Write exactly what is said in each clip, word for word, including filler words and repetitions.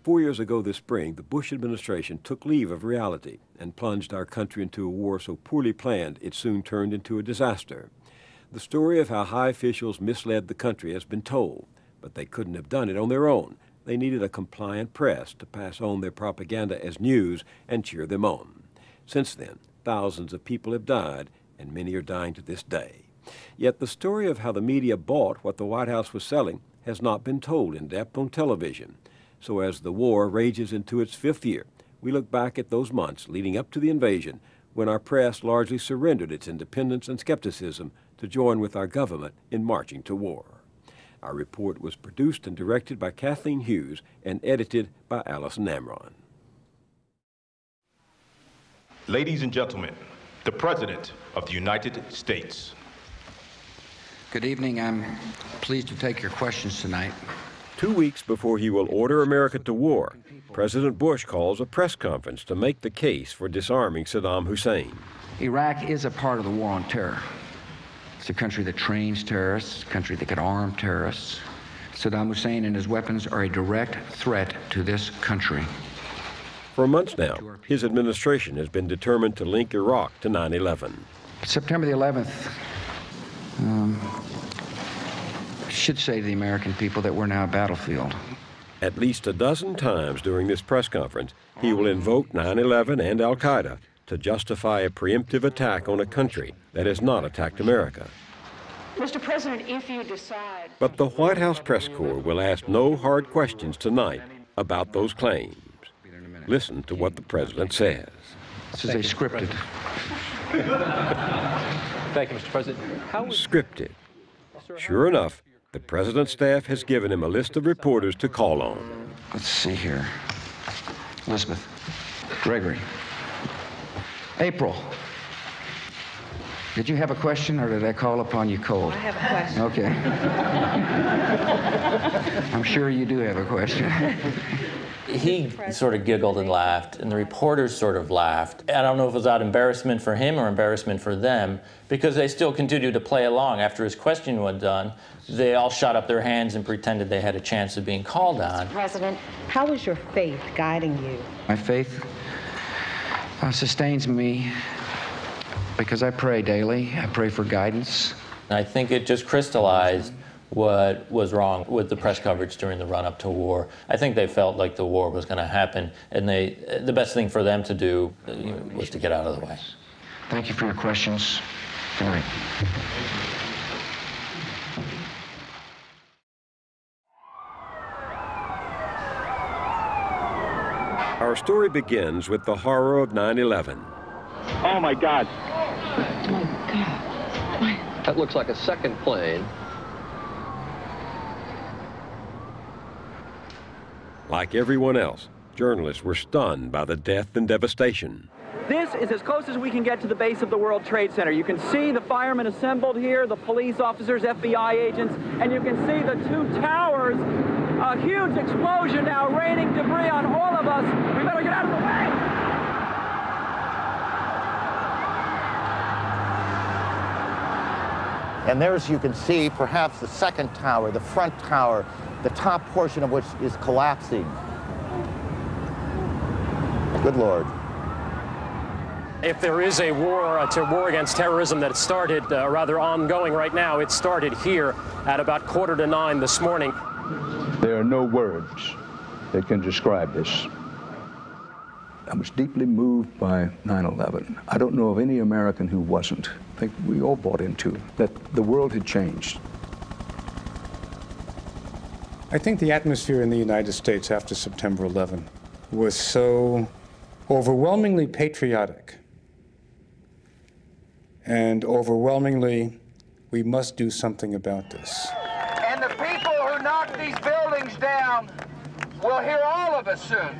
Four years ago this spring, the Bush administration took leave of reality and plunged our country into a war so poorly planned it soon turned into a disaster. The story of how high officials misled the country has been told, but they couldn't have done it on their own. They needed a compliant press to pass on their propaganda as news and cheer them on. Since then, thousands of people have died, and many are dying to this day. Yet the story of how the media bought what the White House was selling has not been told in depth on television. So as the war rages into its fifth year, we look back at those months leading up to the invasion when our press largely surrendered its independence and skepticism to join with our government in marching to war. Our report was produced and directed by Kathleen Hughes and edited by Allison Amron. Ladies and gentlemen, the President of the United States. Good evening. I'm pleased to take your questions tonight. Two weeks before he will order America to war, President Bush calls a press conference to make the case for disarming Saddam Hussein. Iraq is a part of the war on terror. It's a country that trains terrorists, a country that can arm terrorists. Saddam Hussein and his weapons are a direct threat to this country. For months now, his administration has been determined to link Iraq to nine eleven. September the eleventh, um, should say to the American people that we're now a battlefield. At least a dozen times during this press conference, he will invoke nine eleven and Al-Qaeda to justify a preemptive attack on a country that has not attacked America. Mister President, if you decide... But the White House press corps will ask no hard questions tonight about those claims. Listen to what the president says. This is a scripted. Thank you, Mister President. How was... Scripted. Sure enough, the president's staff has given him a list of reporters to call on. Let's see here. Elizabeth. Gregory. April. Did you have a question, or did I call upon you cold? I have a question. Okay. I'm sure you do have a question. He sort of giggled and laughed, and the reporters sort of laughed. I don't know if it was out of embarrassment for him or embarrassment for them, because they still continued to play along. After his question was done, they all shot up their hands and pretended they had a chance of being called on. President, how is your faith guiding you? My faith uh, sustains me because I pray daily. I pray for guidance. I think it just crystallized what was wrong with the press coverage during the run-up to war. I think they felt like the war was going to happen, and they, the best thing for them to do you know, was to get out of the way. Thank you for your questions. Good night. Our story begins with the horror of nine eleven. Oh, my God. Oh, my God. My... That looks like a second plane. Like everyone else, journalists were stunned by the death and devastation. This is as close as we can get to the base of the World Trade Center. You can see the firemen assembled here, the police officers, F B I agents, and you can see the two towers. A huge explosion now raining debris on all of us. We better get out of the way! And there, as you can see, perhaps the second tower, the front tower, the top portion of which is collapsing. Good Lord. If there is a war, a war against terrorism that started, uh, rather ongoing right now, it started here at about quarter to nine this morning. There are no words that can describe this. I was deeply moved by nine eleven. I don't know of any American who wasn't. I think we all bought into that the world had changed. I think the atmosphere in the United States after September eleventh was so overwhelmingly patriotic and overwhelmingly, we must do something about this. And the people who knock these buildings down will hear all of us soon.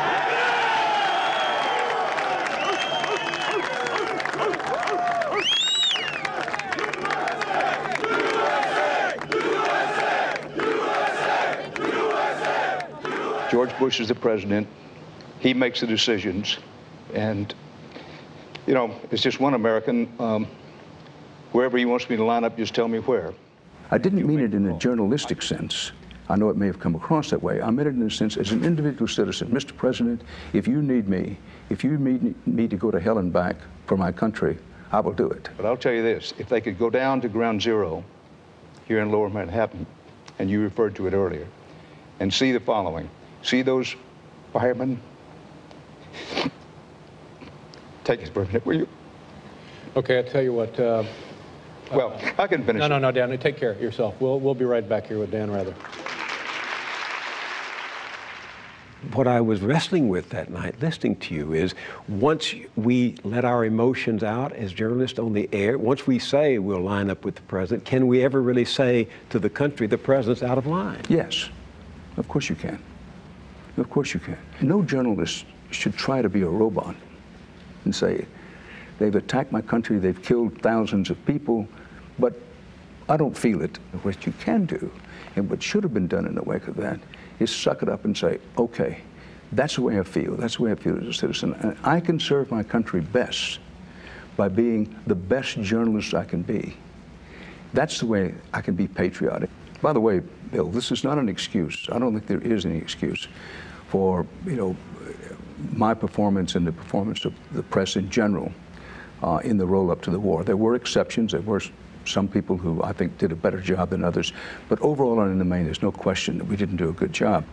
George Bush is the president. He makes the decisions. And, you know, it's just one American. Um, wherever he wants me to line up, just tell me where. I didn't mean it in a journalistic sense. I know it may have come across that way. I meant it in a sense as an individual citizen. Mister President, if you need me, if you need me to go to hell and back for my country, I will do it. But I'll tell you this, if they could go down to ground zero here in Lower Manhattan, and you referred to it earlier, and see the following, see those firemen? Take it for a minute, will you? Okay, I'll tell you what. Uh, well, uh, I can finish. No, no, no, Dan, take care of yourself. We'll, we'll be right back here with Dan Rather. What I was wrestling with that night, listening to you, is once we let our emotions out as journalists on the air, once we say we'll line up with the president, can we ever really say to the country the president's out of line? Yes, of course you can. Of course you can. No journalist should try to be a robot and say, they've attacked my country, they've killed thousands of people, but I don't feel it. What you can do, and what should have been done in the wake of that, is suck it up and say, okay, that's the way I feel, that's the way I feel as a citizen, and I can serve my country best by being the best journalist I can be. That's the way I can be patriotic. By the way, Bill, this is not an excuse. I don't think there is any excuse for, you know, my performance and the performance of the press in general uh, in the roll-up to the war. There were exceptions. There were some people who I think did a better job than others. But overall and in the main, there's no question that we didn't do a good job.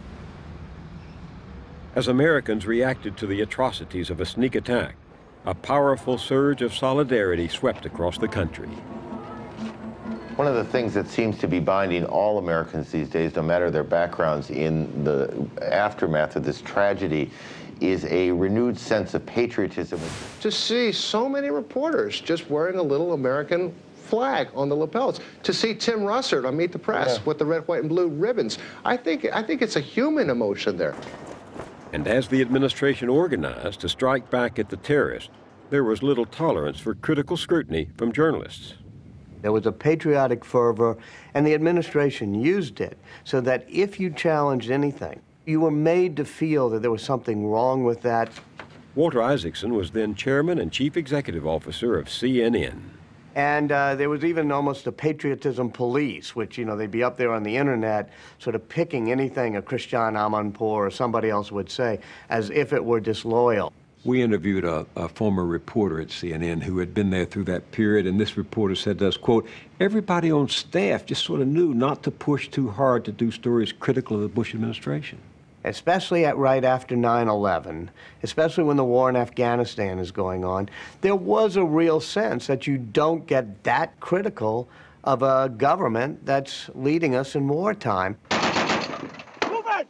As Americans reacted to the atrocities of a sneak attack, a powerful surge of solidarity swept across the country. One of the things that seems to be binding all Americans these days, no matter their backgrounds in the aftermath of this tragedy, is a renewed sense of patriotism. To see so many reporters just wearing a little American flag on the lapels, to see Tim Russert on Meet the Press yeah. with the red, white, and blue ribbons, I think, I think it's a human emotion there. And as the administration organized to strike back at the terrorists, there was little tolerance for critical scrutiny from journalists. There was a patriotic fervor, and the administration used it so that if you challenged anything, you were made to feel that there was something wrong with that. Walter Isaacson was then chairman and chief executive officer of C N N. And uh, there was even almost a patriotism police, which, you know, they'd be up there on the internet sort of picking anything a Christian Amanpour or somebody else would say as if it were disloyal. We interviewed a, a former reporter at C N N who had been there through that period, and this reporter said to us, quote, everybody on staff just sort of knew not to push too hard to do stories critical of the Bush administration. Especially at right after nine eleven, especially when the war in Afghanistan is going on, there was a real sense that you don't get that critical of a government that's leading us in wartime. Move it!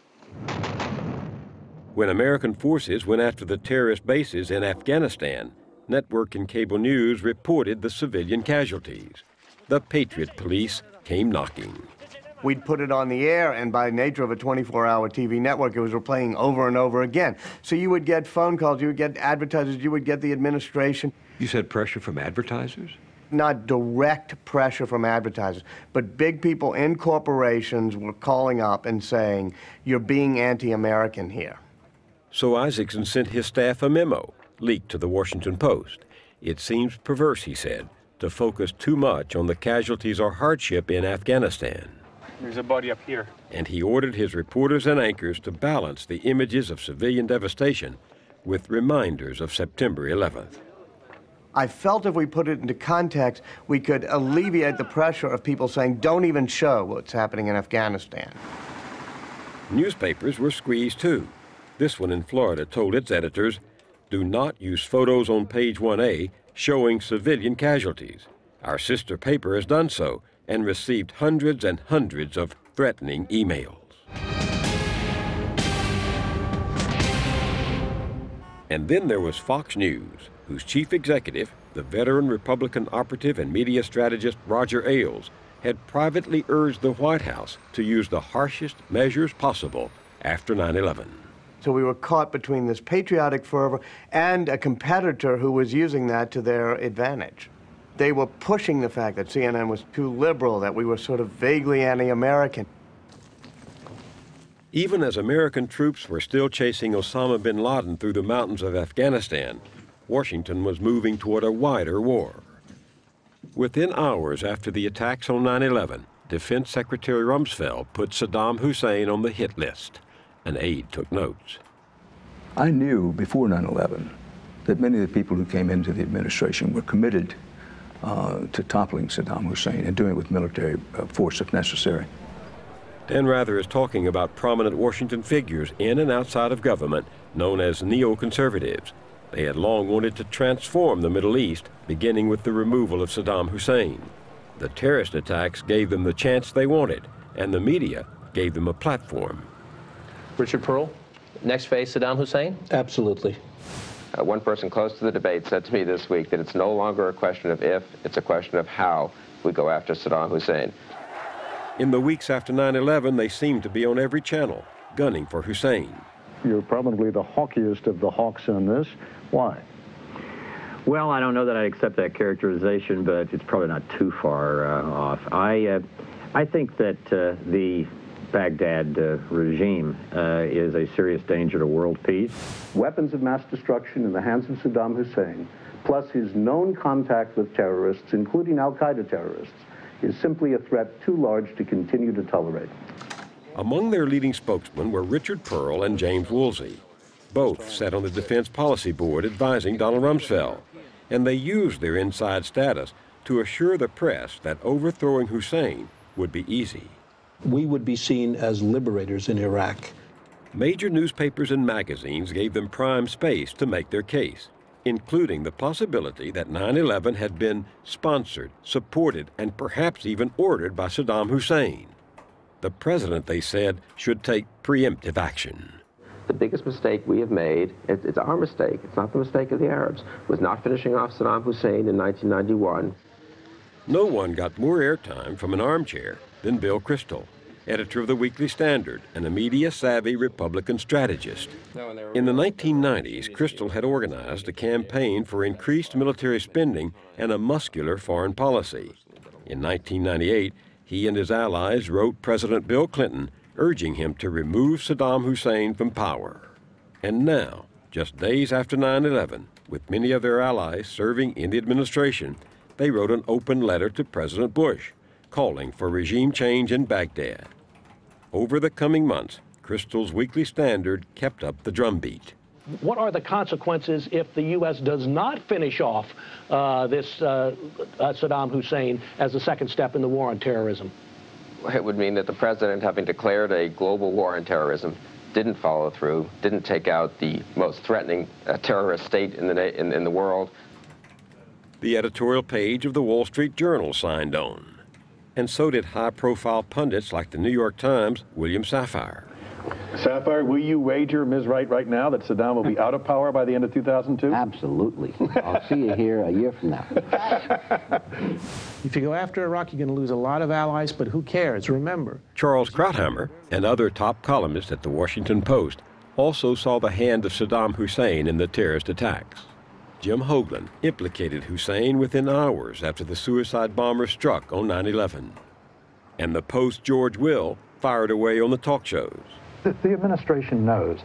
When American forces went after the terrorist bases in Afghanistan, network and cable news reported the civilian casualties. The Patriot Police came knocking. We'd put it on the air, and by nature of a twenty-four hour T V network, it was replaying over and over again. So you would get phone calls, you would get advertisers, you would get the administration. You said pressure from advertisers? Not direct pressure from advertisers, but big people in corporations were calling up and saying, you're being anti-American here. So Isaacson sent his staff a memo, leaked to the Washington Post. It seems perverse, he said, to focus too much on the casualties or hardship in Afghanistan. There's a body up here. And he ordered his reporters and anchors to balance the images of civilian devastation with reminders of September eleventh. I felt if we put it into context, we could alleviate the pressure of people saying, don't even show what's happening in Afghanistan. Newspapers were squeezed too. This one in Florida told its editors, do not use photos on page one A showing civilian casualties. Our sister paper has done so and received hundreds and hundreds of threatening emails. And then there was Fox News, whose chief executive, the veteran Republican operative and media strategist Roger Ailes, had privately urged the White House to use the harshest measures possible after nine eleven. So we were caught between this patriotic fervor and a competitor who was using that to their advantage. They were pushing the fact that C N N was too liberal, that we were sort of vaguely anti-American. Even as American troops were still chasing Osama bin Laden through the mountains of Afghanistan, Washington was moving toward a wider war. Within hours after the attacks on nine eleven, Defense Secretary Rumsfeld put Saddam Hussein on the hit list. An aide took notes. I knew before nine eleven that many of the people who came into the administration were committed uh, to toppling Saddam Hussein and doing it with military uh, force if necessary. Dan Rather is talking about prominent Washington figures in and outside of government known as neoconservatives. They had long wanted to transform the Middle East, beginning with the removal of Saddam Hussein. The terrorist attacks gave them the chance they wanted, and the media gave them a platform. Richard Pearl, next phase Saddam Hussein? Absolutely. Uh, one person close to the debate said to me this week that it's no longer a question of if, it's a question of how we go after Saddam Hussein. In the weeks after nine eleven, they seemed to be on every channel, gunning for Hussein. You're probably the hawkiest of the hawks on this. Why? Well, I don't know that I accept that characterization, but it's probably not too far uh, off. I, uh, I think that uh, the Baghdad uh, regime uh, is a serious danger to world peace. Weapons of mass destruction in the hands of Saddam Hussein, plus his known contact with terrorists, including al-Qaeda terrorists, is simply a threat too large to continue to tolerate. Among their leading spokesmen were Richard Pearl and James Woolsey. Both sat on the Defense Policy Board advising Donald Rumsfeld, and they used their inside status to assure the press that overthrowing Hussein would be easy. We would be seen as liberators in Iraq. Major newspapers and magazines gave them prime space to make their case, including the possibility that nine eleven had been sponsored, supported, and perhaps even ordered by Saddam Hussein. The president, they said, should take preemptive action. The biggest mistake we have made, it's, it's our mistake, it's not the mistake of the Arabs, was not finishing off Saddam Hussein in nineteen ninety-one. No one got more airtime from an armchair than Bill Kristol, editor of the Weekly Standard and a media-savvy Republican strategist. In the nineteen nineties, Kristol had organized a campaign for increased military spending and a muscular foreign policy. In nineteen ninety-eight, he and his allies wrote President Bill Clinton urging him to remove Saddam Hussein from power. And now, just days after nine eleven, with many of their allies serving in the administration, they wrote an open letter to President Bush, calling for regime change in Baghdad. Over the coming months, Kristol's Weekly Standard kept up the drumbeat. What are the consequences if the U S does not finish off uh, this uh, uh, Saddam Hussein as the second step in the war on terrorism? It would mean that the president, having declared a global war on terrorism, didn't follow through, didn't take out the most threatening uh, terrorist state in the, in, in the world. The editorial page of the Wall Street Journal signed on. And so did high-profile pundits like the New York Times' William Safire. Sapphire, will you wager, Miz Wright, right now that Saddam will be out of power by the end of two thousand two? Absolutely. I'll see you here a year from now. If you go after Iraq, you're going to lose a lot of allies, but who cares? Remember. Charles Krauthammer and other top columnists at the Washington Post also saw the hand of Saddam Hussein in the terrorist attacks. Jim Hoagland implicated Hussein within hours after the suicide bomber struck on nine eleven. And the Post's George Will fired away on the talk shows. The, the administration knows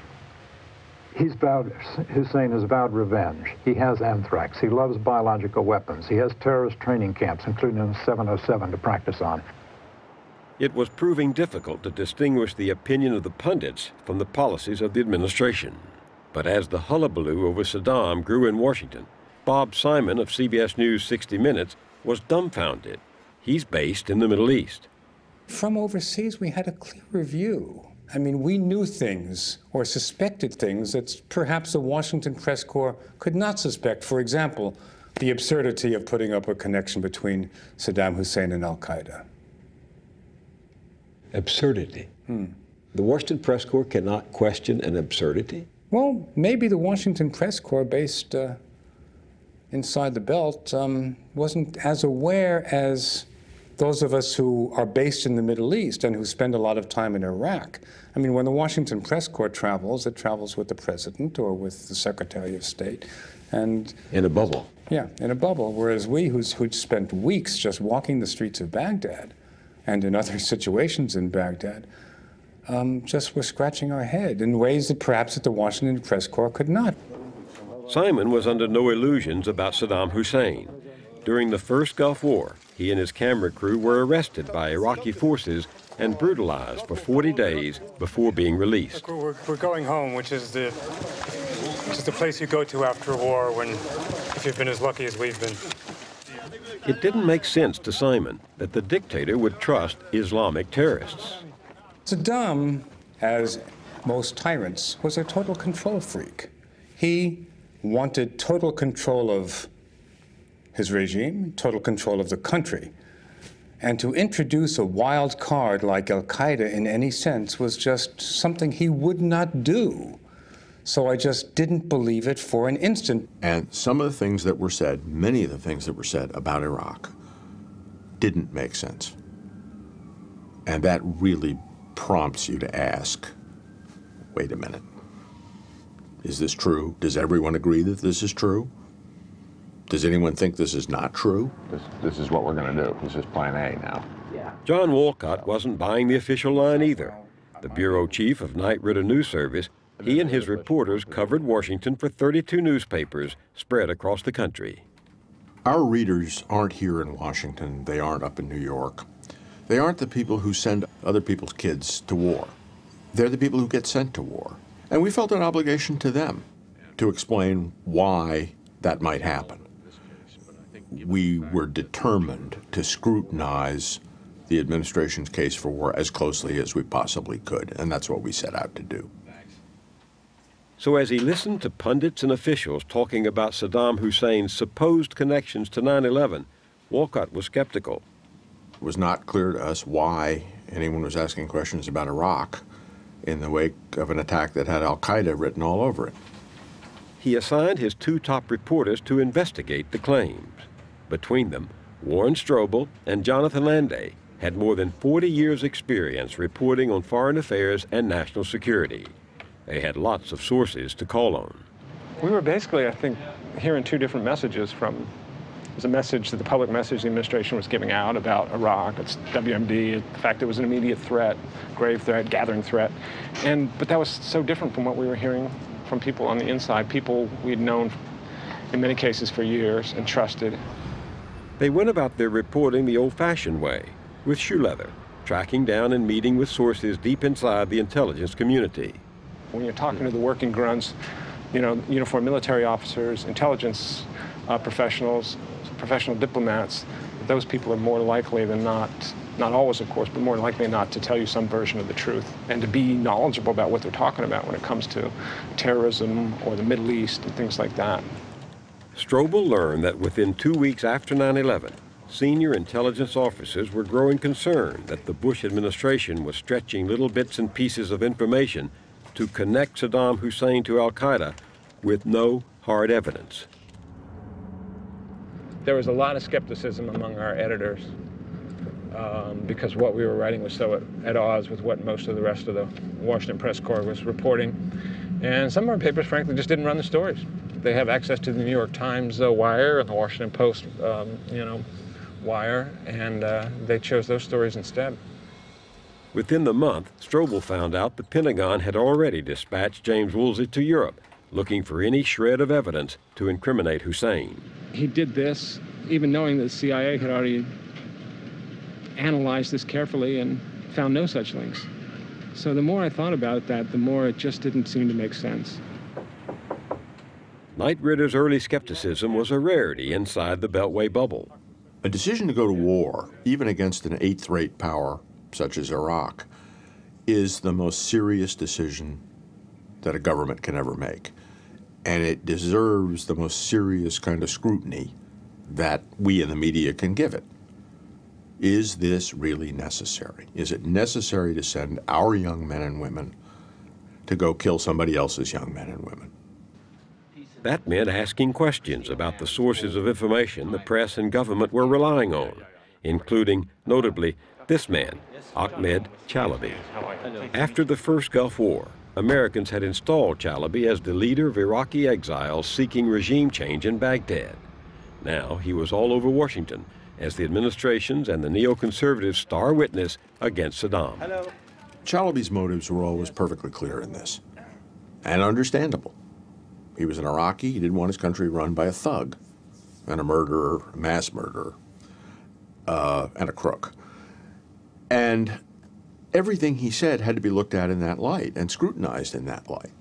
he's vowed, Hussein has vowed revenge. He has anthrax. He loves biological weapons. He has terrorist training camps, including seven oh seven, to practice on. It was proving difficult to distinguish the opinion of the pundits from the policies of the administration. But as the hullabaloo over Saddam grew in Washington, Bob Simon of C B S News sixty minutes was dumbfounded. He's based in the Middle East. From overseas, we had a clearer view. I mean, we knew things or suspected things that perhaps the Washington press corps could not suspect. For example, the absurdity of putting up a connection between Saddam Hussein and al-Qaeda. Absurdity. Hmm. The Washington press corps cannot question an absurdity? Well, maybe the Washington press corps based uh, inside the belt um, wasn't as aware as those of us who are based in the Middle East and who spend a lot of time in Iraq. I mean, when the Washington press corps travels, it travels with the president or with the Secretary of State. And in a bubble. Yeah, in a bubble. Whereas we, who's, who'd spent weeks just walking the streets of Baghdad and in other situations in Baghdad, um, just were scratching our head in ways that perhaps that the Washington press corps could not. Simon was under no illusions about Saddam Hussein. During the first Gulf War, he and his camera crew were arrested by Iraqi forces and brutalized for forty days before being released. Look, we're, we're going home, which is the which is the place you go to after a war when, if you've been as lucky as we've been. It didn't make sense to Simon that the dictator would trust Islamic terrorists. Saddam, as most tyrants, was a total control freak. He wanted total control of his regime, total control of the country. And to introduce a wild card like Al-Qaeda in any sense was just something he would not do. So I just didn't believe it for an instant. And some of the things that were said, many of the things that were said about Iraq didn't make sense. And that really prompts you to ask, wait a minute, is this true? Does everyone agree that this is true? Does anyone think this is not true? This, this is what we're going to do. This is plan A now. John Walcott wasn't buying the official line either. The bureau chief of Knight Ridder News Service, he and his reporters covered Washington for thirty-two newspapers spread across the country. Our readers aren't here in Washington. They aren't up in New York. They aren't the people who send other people's kids to war. They're the people who get sent to war. And we felt an obligation to them to explain why that might happen. We were determined to scrutinize the administration's case for war as closely as we possibly could, and that's what we set out to do. So as he listened to pundits and officials talking about Saddam Hussein's supposed connections to nine eleven, Walcott was skeptical. It was not clear to us why anyone was asking questions about Iraq in the wake of an attack that had Al-Qaeda written all over it. He assigned his two top reporters to investigate the claims. Between them, Warren Strobel and Jonathan Landay had more than forty years' experience reporting on foreign affairs and national security. They had lots of sources to call on. We were basically, I think, hearing two different messages from, it was a message that the public message the administration was giving out about Iraq, it's W M D, the fact it was an immediate threat, grave threat, gathering threat. And, but that was so different from what we were hearing from people on the inside, people we'd known in many cases for years and trusted. They went about their reporting the old-fashioned way, with shoe leather, tracking down and meeting with sources deep inside the intelligence community. When you're talking to the working grunts, you know, uniformed military officers, intelligence uh, professionals, professional diplomats, those people are more likely than not, not always of course, but more likely than not to tell you some version of the truth and to be knowledgeable about what they're talking about when it comes to terrorism or the Middle East and things like that. Strobel learned that within two weeks after nine eleven, senior intelligence officers were growing concerned that the Bush administration was stretching little bits and pieces of information to connect Saddam Hussein to Al-Qaeda with no hard evidence. There was a lot of skepticism among our editors um, because what we were writing was so at, at odds with what most of the rest of the Washington press corps was reporting. And some of our papers, frankly, just didn't run the stories. They have access to the New York Times uh, wire and the Washington Post, um, you know, wire, and uh, they chose those stories instead. Within the month, Strobel found out the Pentagon had already dispatched James Woolsey to Europe, looking for any shred of evidence to incriminate Hussein. He did this, even knowing that the C I A had already analyzed this carefully and found no such links. So the more I thought about that, the more it just didn't seem to make sense. Knight Ridder's early skepticism was a rarity inside the Beltway bubble. A decision to go to war, even against an eighth-rate power such as Iraq, is the most serious decision that a government can ever make. And it deserves the most serious kind of scrutiny that we in the media can give it. Is this really necessary? Is it necessary to send our young men and women to go kill somebody else's young men and women? That meant asking questions about the sources of information the press and government were relying on, including, notably, this man, Ahmed Chalabi. After the first Gulf War, Americans had installed Chalabi as the leader of Iraqi exiles seeking regime change in Baghdad. Now he was all over Washington as the administration's and the neoconservatives' star witness against Saddam. Hello. Chalabi's motives were always perfectly clear in this, and understandable. He was an Iraqi. He didn't want his country run by a thug. and a murderer, a mass murderer, uh, and a crook. And everything he said had to be looked at in that light and scrutinized in that light.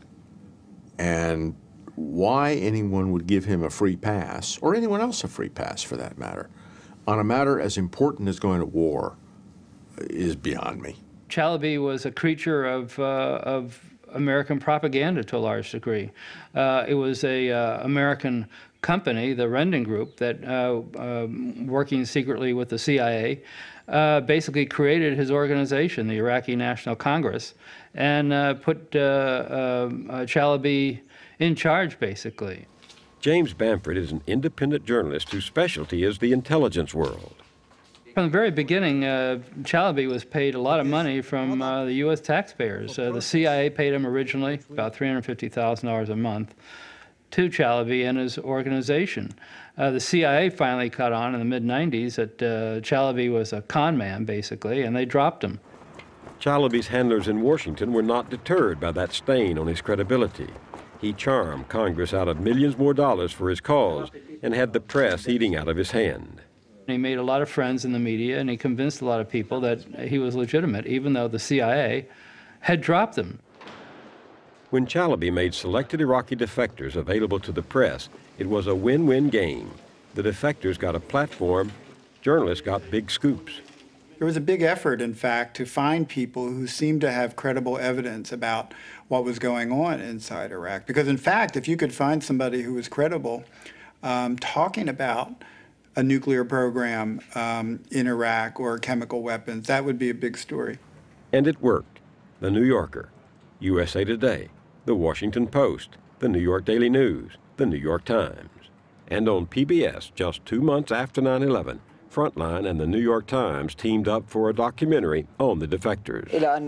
And why anyone would give him a free pass, or anyone else a free pass for that matter, on a matter as important as going to war is beyond me. Chalabi was a creature of, uh, of American propaganda to a large degree. Uh, it was a uh, American company, the Rendon Group, that uh, uh, working secretly with the C I A, uh, basically created his organization, the Iraqi National Congress, and uh, put uh, uh, Chalabi in charge, basically. James Bamford is an independent journalist whose specialty is the intelligence world. From the very beginning, uh, Chalabi was paid a lot of money from uh, the U S taxpayers. Uh, the C I A paid him originally about three hundred fifty thousand dollars a month to Chalabi and his organization. Uh, the C I A finally caught on in the mid nineties that uh, Chalabi was a con man, basically, and they dropped him. Chalabi's handlers in Washington were not deterred by that stain on his credibility. He charmed Congress out of millions more dollars for his cause and had the press eating out of his hand. He made a lot of friends in the media, and he convinced a lot of people that he was legitimate, even though the C I A had dropped him. When Chalabi made selected Iraqi defectors available to the press, it was a win-win game. The defectors got a platform, journalists got big scoops. There was a big effort, in fact, to find people who seemed to have credible evidence about what was going on inside Iraq. Because, in fact, if you could find somebody who was credible um, talking about a nuclear program um, in Iraq or chemical weapons, that would be a big story. And it worked. The New Yorker, U S A Today, The Washington Post, The New York Daily News, The New York Times. And on P B S, just two months after nine eleven, Frontline and The New York Times teamed up for a documentary on the defectors.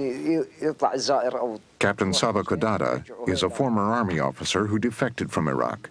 Captain Saba Kodada is a former Army officer who defected from Iraq.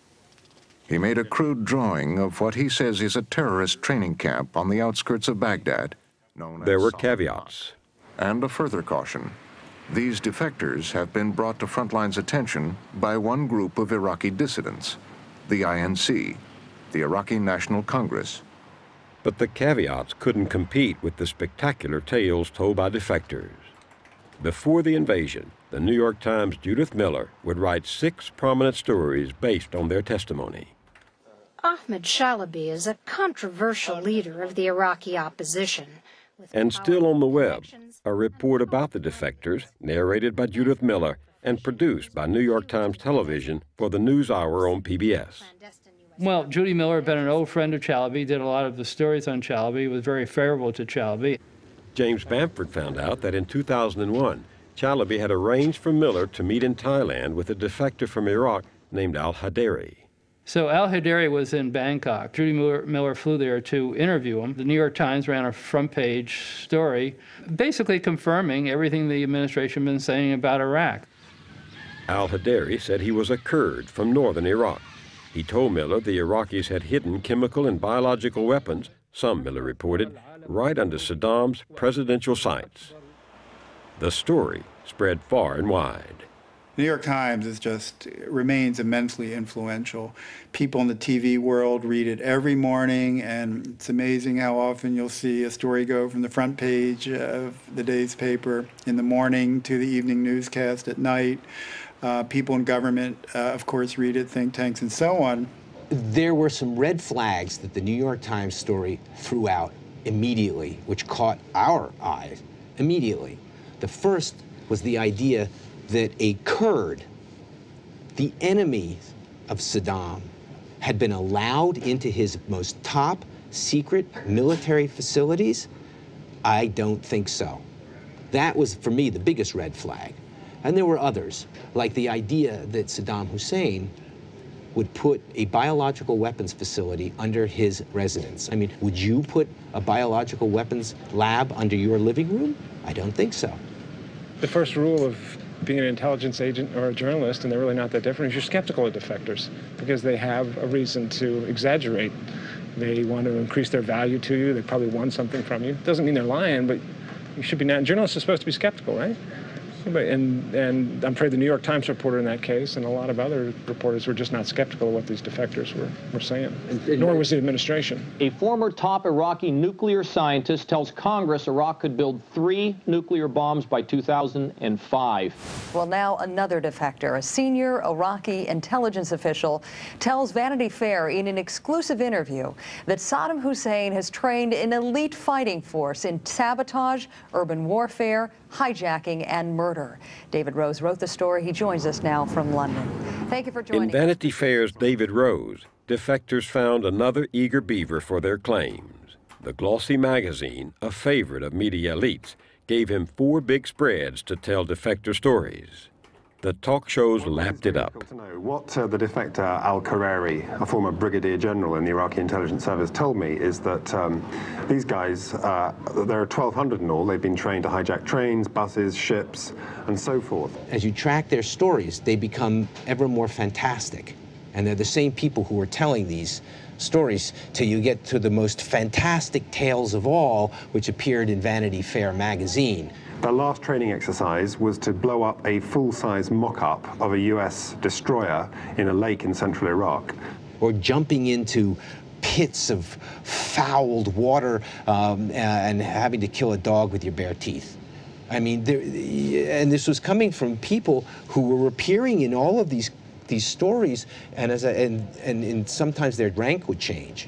He made a crude drawing of what he says is a terrorist training camp on the outskirts of Baghdad, known as There were caveats. And a further caution. These defectors have been brought to Frontline's attention by one group of Iraqi dissidents, the I N C, the Iraqi National Congress. But the caveats couldn't compete with the spectacular tales told by defectors. Before the invasion, the New York Times' Judith Miller would write six prominent stories based on their testimony. Ahmed Chalabi is a controversial leader of the Iraqi opposition. And still on the web, a report about the defectors, narrated by Judith Miller and produced by New York Times Television for the NewsHour on P B S. Well, Judy Miller had been an old friend of Chalabi, did a lot of the stories on Chalabi, was very favorable to Chalabi. James Bamford found out that in two thousand one, Chalabi had arranged for Miller to meet in Thailand with a defector from Iraq named Al-Hadari. So Al-Hadari was in Bangkok. Judy Miller flew there to interview him. The New York Times ran a front-page story basically confirming everything the administration had been saying about Iraq. Al-Hadari said he was a Kurd from northern Iraq. He told Miller the Iraqis had hidden chemical and biological weapons, some, Miller reported, right under Saddam's presidential sights. The story spread far and wide. The New York Times is just remains immensely influential. People in the T V world read it every morning, and it's amazing how often you'll see a story go from the front page of the day's paper in the morning to the evening newscast at night. Uh, people in government, uh, of course, read it, think tanks, and so on. There were some red flags that the New York Times story threw out immediately, which caught our eyes immediately. The first was the idea that a Kurd, the enemy of Saddam, had been allowed into his most top secret military facilities. I don't think so. That was, for me, the biggest red flag. And there were others, like the idea that Saddam Hussein would put a biological weapons facility under his residence. I mean, would you put a biological weapons lab under your living room? I don't think so. The first rule of being an intelligence agent or a journalist, and they're really not that different, is you're skeptical of defectors because they have a reason to exaggerate. They want to increase their value to you. They probably want something from you. Doesn't mean they're lying, but you should be not. Journalists are supposed to be skeptical, right? And, and I'm afraid the New York Times reporter in that case and a lot of other reporters were just not skeptical of what these defectors were, were saying, and, and nor was the administration. A former top Iraqi nuclear scientist tells Congress Iraq could build three nuclear bombs by two thousand five. Well, now another defector, a senior Iraqi intelligence official, tells Vanity Fair in an exclusive interview that Saddam Hussein has trained an elite fighting force in sabotage, urban warfare, hijacking, and murder. David Rose wrote the story. He joins us now from London. Thank you for joining us. In Vanity Fair's David Rose, defectors found another eager beaver for their claims. The glossy magazine, a favorite of media elites, gave him four big spreads to tell defector stories. The talk shows lapped it up. What uh, the defector al-Qarari, a former brigadier general in the Iraqi intelligence service, told me is that um, these guys, uh, there are twelve hundred in all, they've been trained to hijack trains, buses, ships, and so forth. As you track their stories, they become ever more fantastic. And they're the same people who are telling these stories till you get to the most fantastic tales of all, which appeared in Vanity Fair magazine. Their last training exercise was to blow up a full-size mock-up of a U S destroyer in a lake in central Iraq. Or jumping into pits of fouled water um, and having to kill a dog with your bare teeth. I mean, there, and this was coming from people who were appearing in all of these these stories, and as a, and, and and sometimes their rank would change.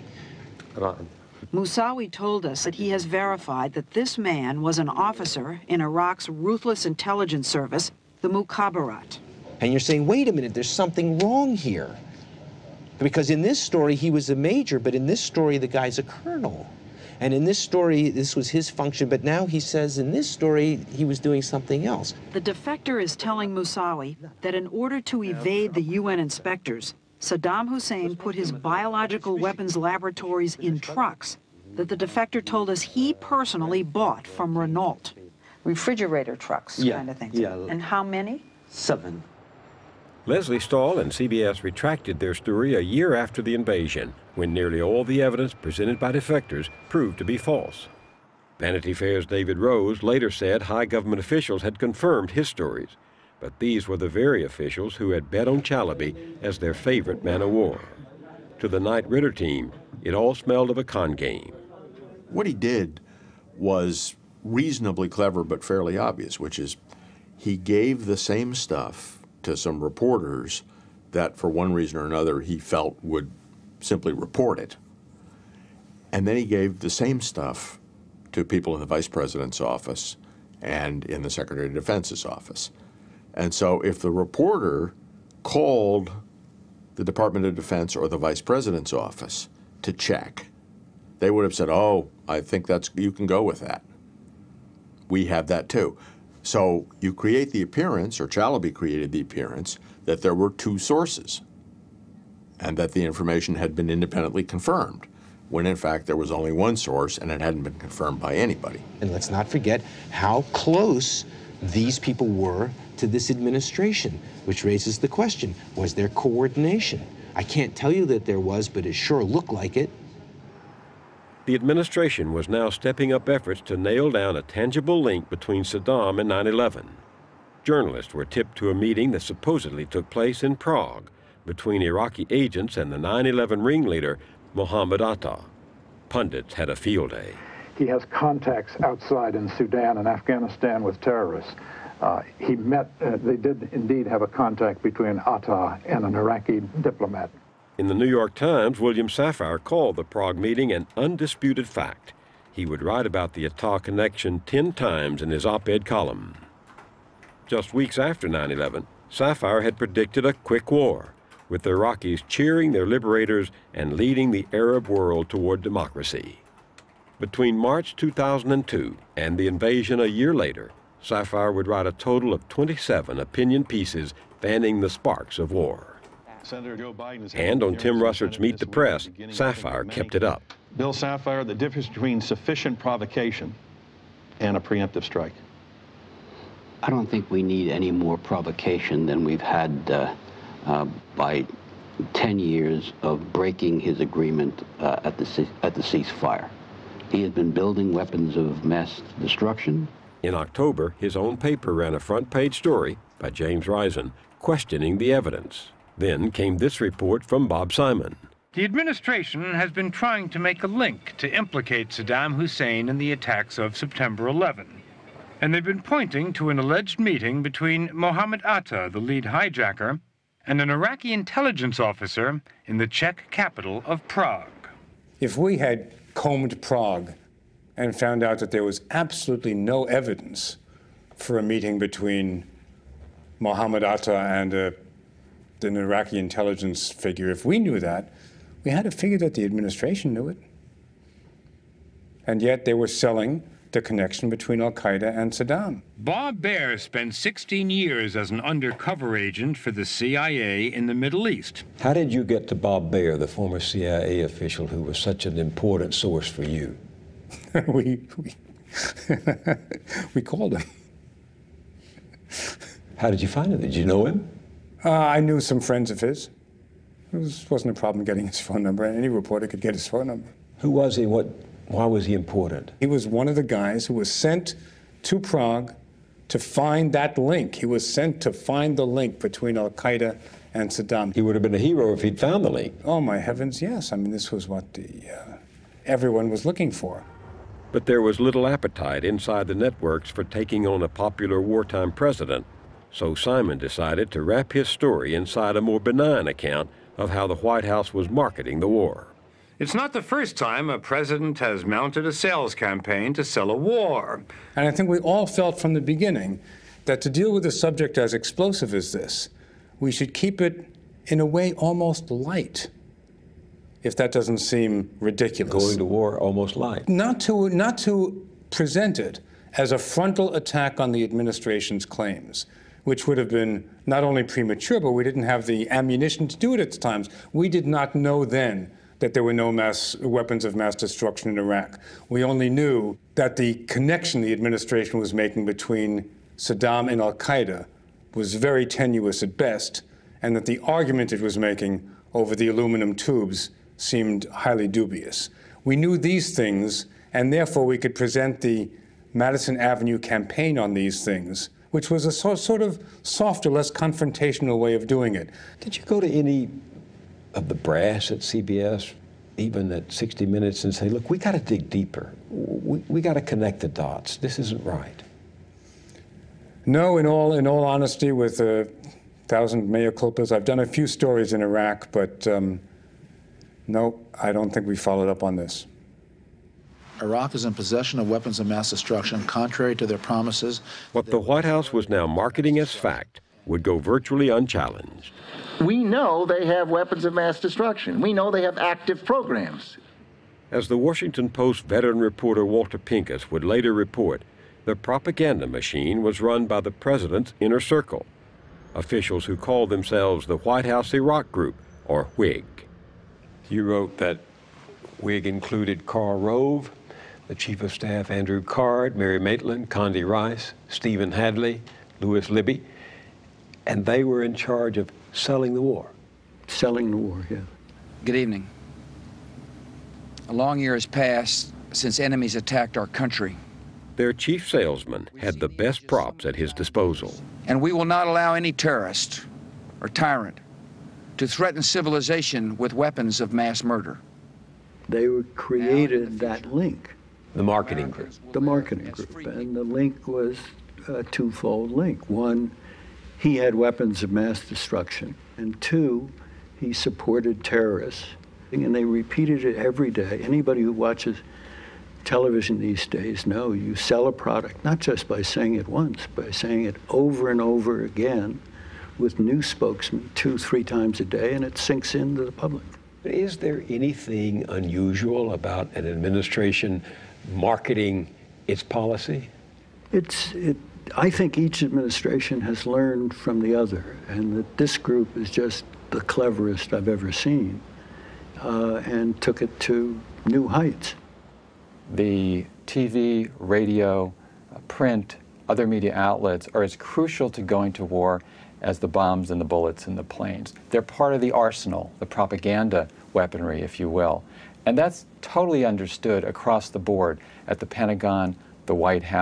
Moussaoui told us that he has verified that this man was an officer in Iraq's ruthless intelligence service, the Mukhabarat. And you're saying, wait a minute, there's something wrong here. Because in this story, he was a major, but in this story, the guy's a colonel. And in this story, this was his function, but now he says in this story, he was doing something else. The defector is telling Moussaoui that in order to evade the U N inspectors, Saddam Hussein put his biological weapons laboratories in trucks that the defector told us he personally bought from Renault. Refrigerator trucks, yeah, kind of things. Yeah. And how many? Seven. Leslie Stahl and C B S retracted their story a year after the invasion, when nearly all the evidence presented by defectors proved to be false. Vanity Fair's David Rose later said high government officials had confirmed his stories, but these were the very officials who had bet on Chalabi as their favorite man of war. To the Knight Ridder team, it all smelled of a con game. What he did was reasonably clever but fairly obvious, which is he gave the same stuff to some reporters that for one reason or another he felt would simply report it. And then he gave the same stuff to people in the Vice President's office and in the Secretary of Defense's office. And so if the reporter called the Department of Defense or the Vice President's office to check, they would have said, oh, I think that's, you can go with that. We have that too. So you create the appearance, or Chalabi created the appearance, that there were two sources and that the information had been independently confirmed, when in fact there was only one source and it hadn't been confirmed by anybody. And let's not forget how close these people were to this administration, which raises the question, was there coordination? I can't tell you that there was, but it sure looked like it. The administration was now stepping up efforts to nail down a tangible link between Saddam and nine eleven. Journalists were tipped to a meeting that supposedly took place in Prague between Iraqi agents and the nine eleven ringleader, Mohammed Atta. Pundits had a field day. He has contacts outside in Sudan and Afghanistan with terrorists. Uh, he met, uh, they did indeed have a contact between Atta and an Iraqi diplomat. In the New York Times, William Safire called the Prague meeting an undisputed fact. He would write about the Atta connection ten times in his op-ed column. Just weeks after nine eleven, Safire had predicted a quick war, with the Iraqis cheering their liberators and leading the Arab world toward democracy. Between March two thousand two and the invasion a year later, Safire would write a total of twenty-seven opinion pieces fanning the sparks of war. Senator Joe Biden is and on Tim Russert Meet the Press, Safire kept it up. Bill Safire, the difference between sufficient provocation and a preemptive strike. I don't think we need any more provocation than we've had uh, uh, by ten years of breaking his agreement uh, at the at the ceasefire. He has been building weapons of mass destruction. In October, his own paper ran a front-page story by James Risen questioning the evidence. Then came this report from Bob Simon. The administration has been trying to make a link to implicate Saddam Hussein in the attacks of September eleventh. And they've been pointing to an alleged meeting between Mohammed Atta, the lead hijacker, and an Iraqi intelligence officer in the Czech capital of Prague. If we had combed Prague and found out that there was absolutely no evidence for a meeting between Mohammed Atta and a, an Iraqi intelligence figure, if we knew that, we had to figure that the administration knew it. And yet they were selling the connection between al-Qaeda and Saddam. Bob Baer spent sixteen years as an undercover agent for the C I A in the Middle East. How did you get to Bob Baer, the former C I A official who was such an important source for you? we, we, we called him. How did you find him? Did you know him? Uh, I knew some friends of his. It was, wasn't a problem getting his phone number. Any reporter could get his phone number. Who was he? What? Why was he important? He was one of the guys who was sent to Prague to find that link. He was sent to find the link between al-Qaeda and Saddam. He would have been a hero if he'd found the link. Oh, my heavens, yes. I mean, this was what the, uh, everyone was looking for. But there was little appetite inside the networks for taking on a popular wartime president. So Simon decided to wrap his story inside a more benign account of how the White House was marketing the war. It's not the first time a president has mounted a sales campaign to sell a war. And I think we all felt from the beginning that to deal with a subject as explosive as this, we should keep it, in a way, almost light, if that doesn't seem ridiculous. Going to war almost light. Not to, not to present it as a frontal attack on the administration's claims, which would have been not only premature, but we didn't have the ammunition to do it at the times. We did not know then that there were no mass weapons of mass destruction in Iraq. We only knew that the connection the administration was making between Saddam and al-Qaeda was very tenuous at best, and that the argument it was making over the aluminum tubes seemed highly dubious. We knew these things, and therefore we could present the Madison Avenue campaign on these things, which was a so, sort of softer, less confrontational way of doing it. Did you go to any of the brass at C B S, even at sixty minutes, and say, look, we got to dig deeper. We, we got to connect the dots. This isn't right. No, in all, in all honesty, with a thousand mea culpas, I've done a few stories in Iraq, but um, no, I don't think we followed up on this. Iraq is in possession of weapons of mass destruction, contrary to their promises. What the White House was now marketing as fact would go virtually unchallenged. We know they have weapons of mass destruction. We know they have active programs. As the Washington Post veteran reporter Walter Pincus would later report, the propaganda machine was run by the president's inner circle, officials who called themselves the White House Iraq Group, or WHIG. You wrote that WHIG included Karl Rove, the Chief of Staff Andrew Card, Mary Maitland, Condi Rice, Stephen Hadley, Louis Libby, and they were in charge of selling the war. Selling the war, yeah. Good evening. A long year has passed since enemies attacked our country. Their chief salesman had the best props at his disposal. And we will not allow any terrorist or tyrant to threaten civilization with weapons of mass murder. They created that link. The marketing group. The marketing group. And the link was a twofold link. One, he had weapons of mass destruction. And two, he supported terrorists. And they repeated it every day. Anybody who watches television these days know you sell a product, not just by saying it once, by saying it over and over again with new spokesmen two, three times a day, and it sinks into the public. Is there anything unusual about an administration marketing its policy? It's, it, I think each administration has learned from the other, and that this group is just the cleverest I've ever seen, uh, and took it to new heights. The T V, radio, print, other media outlets are as crucial to going to war as the bombs and the bullets and the planes. They're part of the arsenal, the propaganda weaponry, if you will. And that's totally understood across the board at the Pentagon, the White House,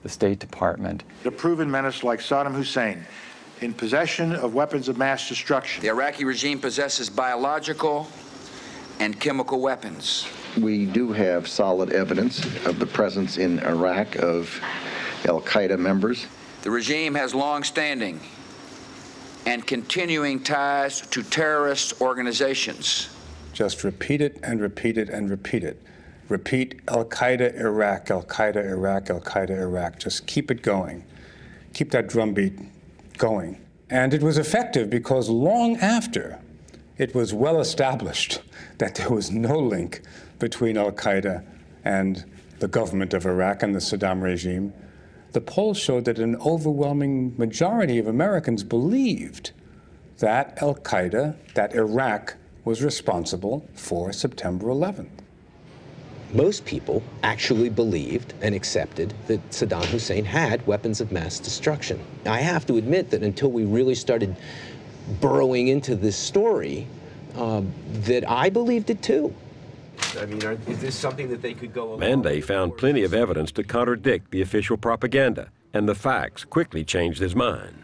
the State Department. A proven menace like Saddam Hussein in possession of weapons of mass destruction. The Iraqi regime possesses biological and chemical weapons. We do have solid evidence of the presence in Iraq of al-Qaeda members. The regime has long-standing and continuing ties to terrorist organizations. Just repeat it and repeat it and repeat it. Repeat al-Qaeda Iraq, al-Qaeda Iraq, al-Qaeda Iraq. Just keep it going. Keep that drumbeat going. And it was effective because long after it was well established that there was no link between al-Qaeda and the government of Iraq and the Saddam regime, the polls showed that an overwhelming majority of Americans believed that al-Qaeda, that Iraq was responsible for September eleventh. Most people actually believed and accepted that Saddam Hussein had weapons of mass destruction. I have to admit that until we really started burrowing into this story, um, that I believed it too. I mean, are, is this something that they could go along Landay found plenty of evidence to contradict the official propaganda, and the facts quickly changed his mind.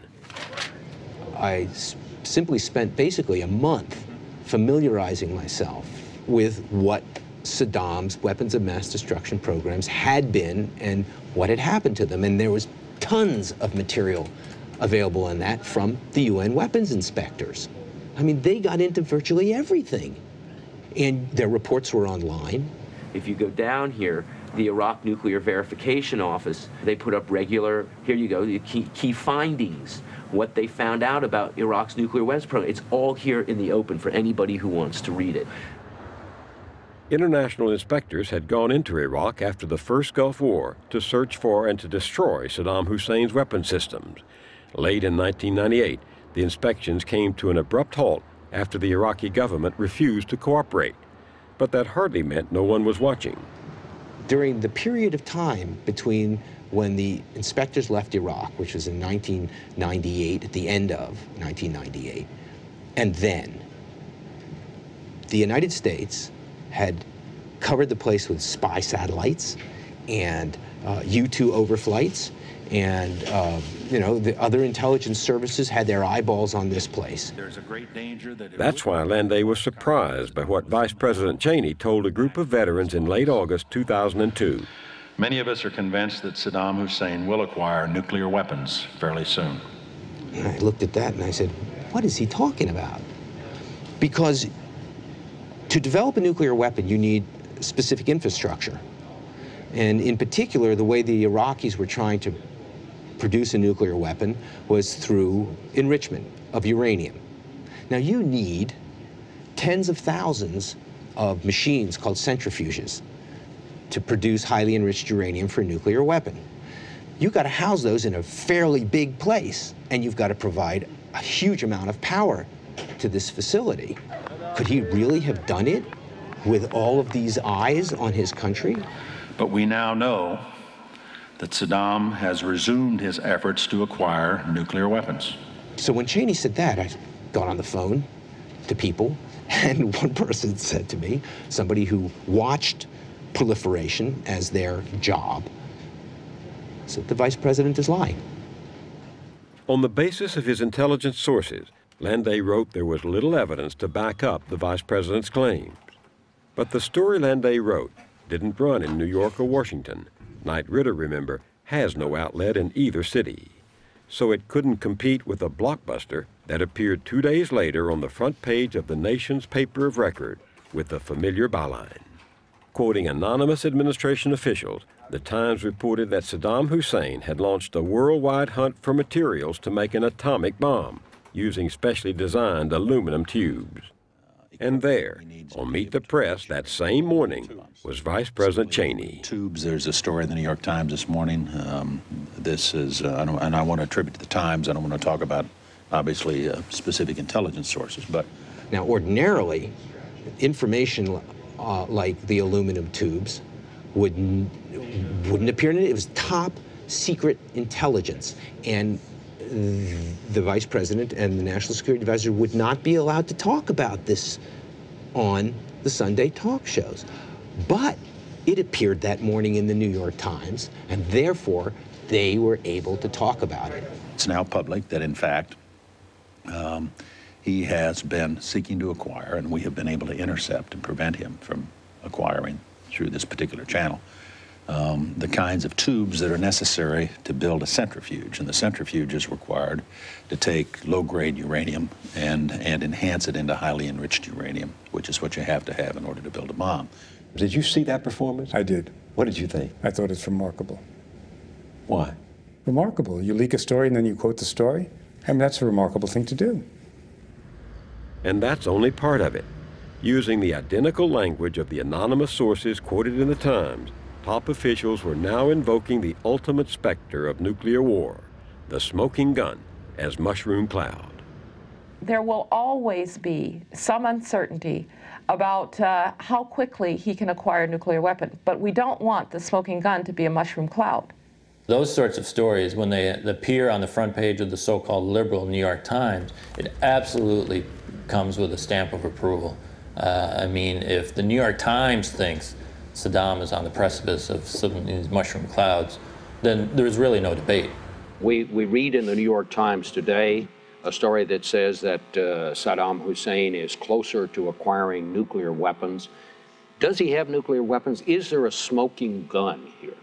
I s simply spent basically a month familiarizing myself with what Saddam's weapons of mass destruction programs had been and what had happened to them. And there was tons of material available on that from the U N weapons inspectors. I mean, they got into virtually everything. And their reports were online. If you go down here, the Iraq Nuclear Verification Office, they put up regular, here you go, the key, key findings, what they found out about Iraq's nuclear weapons program. It's all here in the open for anybody who wants to read it. International inspectors had gone into Iraq after the first Gulf War to search for and to destroy Saddam Hussein's weapon systems. Late in nineteen ninety-eight, the inspections came to an abrupt halt after the Iraqi government refused to cooperate. But that hardly meant no one was watching. During the period of time between when the inspectors left Iraq, which was in nineteen ninety-eight, at the end of nineteen ninety-eight, and then, the United States had covered the place with spy satellites and uh, U two overflights, and uh, you know, the other intelligence services had their eyeballs on this place. There's a great danger that That's why Landay was surprised by what Vice President Cheney told a group of veterans in late August two thousand two. Many of us are convinced that Saddam Hussein will acquire nuclear weapons fairly soon. And I looked at that and I said, what is he talking about? Because to develop a nuclear weapon, you need specific infrastructure. And in particular, the way the Iraqis were trying to produce a nuclear weapon was through enrichment of uranium. Now, you need tens of thousands of machines called centrifuges to produce highly enriched uranium for a nuclear weapon. You've got to house those in a fairly big place, and you've got to provide a huge amount of power to this facility. Could he really have done it with all of these eyes on his country? But we now know that Saddam has resumed his efforts to acquire nuclear weapons. So when Cheney said that, I got on the phone to people, and one person said to me, somebody who watched proliferation as their job, said the vice president is lying. On the basis of his intelligence sources, Landay wrote there was little evidence to back up the vice president's claims. But the story Landay wrote didn't run in New York or Washington. Knight Ridder, remember, has no outlet in either city. So it couldn't compete with a blockbuster that appeared two days later on the front page of the nation's paper of record with the familiar byline. Quoting anonymous administration officials, the Times reported that Saddam Hussein had launched a worldwide hunt for materials to make an atomic bomb using specially designed aluminum tubes. And there, on Meet the Press that same morning, was Vice President Cheney. Tubes, there's a story in the New York Times this morning. Um, this is, uh, I don't, and I want to attribute to the Times. I don't want to talk about, obviously, uh, specific intelligence sources, but... Now, ordinarily, information uh, like the aluminum tubes wouldn't, wouldn't appear in it. It was top secret intelligence. And the vice president and the national security advisor would not be allowed to talk about this on the Sunday talk shows. But it appeared that morning in the New York Times, and therefore they were able to talk about it. It's now public that, in fact, um, he has been seeking to acquire, and we have been able to intercept and prevent him from acquiring through this particular channel, um, the kinds of tubes that are necessary to build a centrifuge. And the centrifuge is required to take low-grade uranium and, and enhance it into highly enriched uranium, which is what you have to have in order to build a bomb. Did you see that performance? I did. What did you think? I thought it's remarkable. Why? Remarkable. You leak a story and then you quote the story? I mean, that's a remarkable thing to do. And that's only part of it. Using the identical language of the anonymous sources quoted in the Times, top officials were now invoking the ultimate specter of nuclear war, the smoking gun, as mushroom cloud. There will always be some uncertainty about uh, how quickly he can acquire a nuclear weapon, but we don't want the smoking gun to be a mushroom cloud. Those sorts of stories, when they appear on the front page of the so-called liberal New York Times, it absolutely comes with a stamp of approval. Uh, I mean, if the New York Times thinks Saddam is on the precipice of some of these mushroom clouds, then there's really no debate. We, we read in the New York Times today a story that says that uh, Saddam Hussein is closer to acquiring nuclear weapons. Does he have nuclear weapons? Is there a smoking gun here?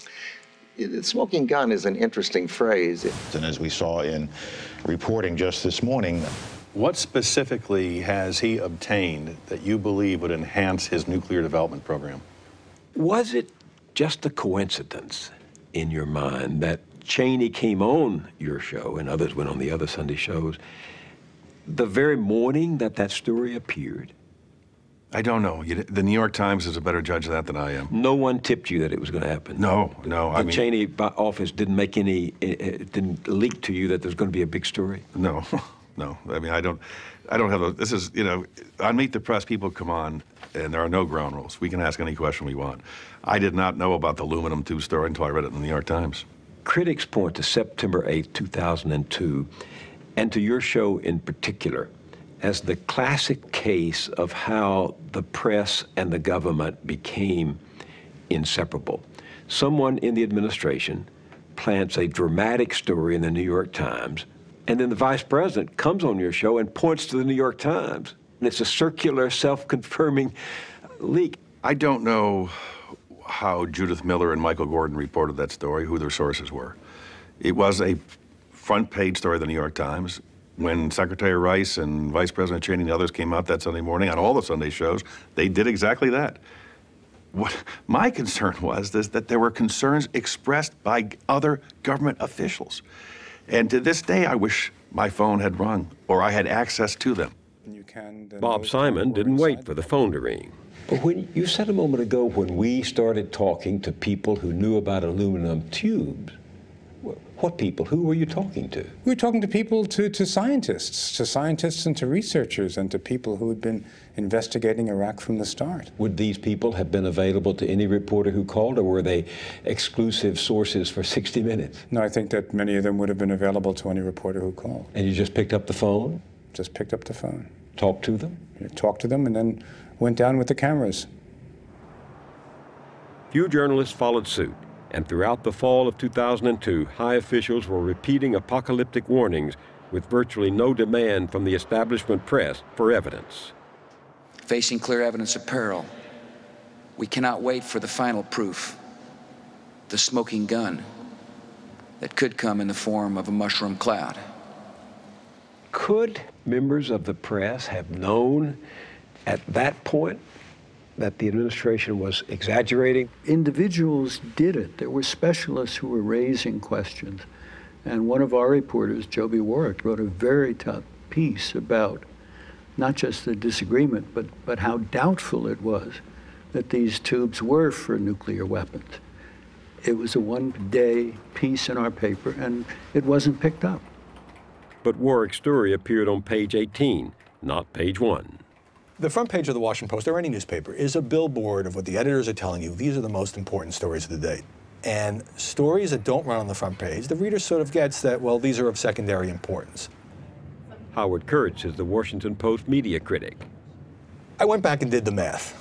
The smoking gun is an interesting phrase. And as we saw in reporting just this morning, what specifically has he obtained that you believe would enhance his nuclear development program? Was it just a coincidence in your mind that Cheney came on your show and others went on the other Sunday shows the very morning that that story appeared? I don't know. You, the New York Times is a better judge of that than I am. No one tipped you that it was going to happen? No, no. The I mean, Cheney office didn't make any, it didn't leak to you that there's going to be a big story? No, no. I mean, I don't, I don't have a, this is, you know, on Meet the Press, people come on and there are no ground rules. We can ask any question we want. I did not know about the aluminum tube story until I read it in the New York Times. Critics point to September eighth, two thousand two, and to your show in particular, as the classic case of how the press and the government became inseparable. Someone in the administration plants a dramatic story in the New York Times, and then the vice president comes on your show and points to the New York Times. And it's a circular, self-confirming leak. I don't know how Judith Miller and Michael Gordon reported that story, who their sources were. It was a front page story of the New York Times. When Secretary Rice and Vice President Cheney and others came out that Sunday morning on all the Sunday shows, they did exactly that. What my concern was this, that there were concerns expressed by other government officials. And to this day, I wish my phone had rung or I had access to them. Bob Simon didn't wait for the phone to ring. But when you said a moment ago, when we started talking to people who knew about aluminum tubes, what people? Who were you talking to? We were talking to people, to, to scientists, to scientists and to researchers and to people who had been investigating Iraq from the start. Would these people have been available to any reporter who called, or were they exclusive sources for sixty minutes? No, I think that many of them would have been available to any reporter who called. And you just picked up the phone? Just picked up the phone. Talked to them? You talked to them and then went down with the cameras. Few journalists followed suit. And throughout the fall of two thousand two, high officials were repeating apocalyptic warnings with virtually no demand from the establishment press for evidence. Facing clear evidence of peril, we cannot wait for the final proof, the smoking gun that could come in the form of a mushroom cloud. Could members of the press have known at that point that the administration was exaggerating? Individuals did it. There were specialists who were raising questions. And one of our reporters, Joby Warwick, wrote a very tough piece about not just the disagreement, but, but how doubtful it was that these tubes were for nuclear weapons. It was a one-day piece in our paper, and it wasn't picked up. But Warwick's story appeared on page eighteen, not page one. The front page of the Washington Post, or any newspaper, is a billboard of what the editors are telling you. These are the most important stories of the day. And stories that don't run on the front page, the reader sort of gets that, well, these are of secondary importance. Howard Kurtz is the Washington Post media critic. I went back and did the math.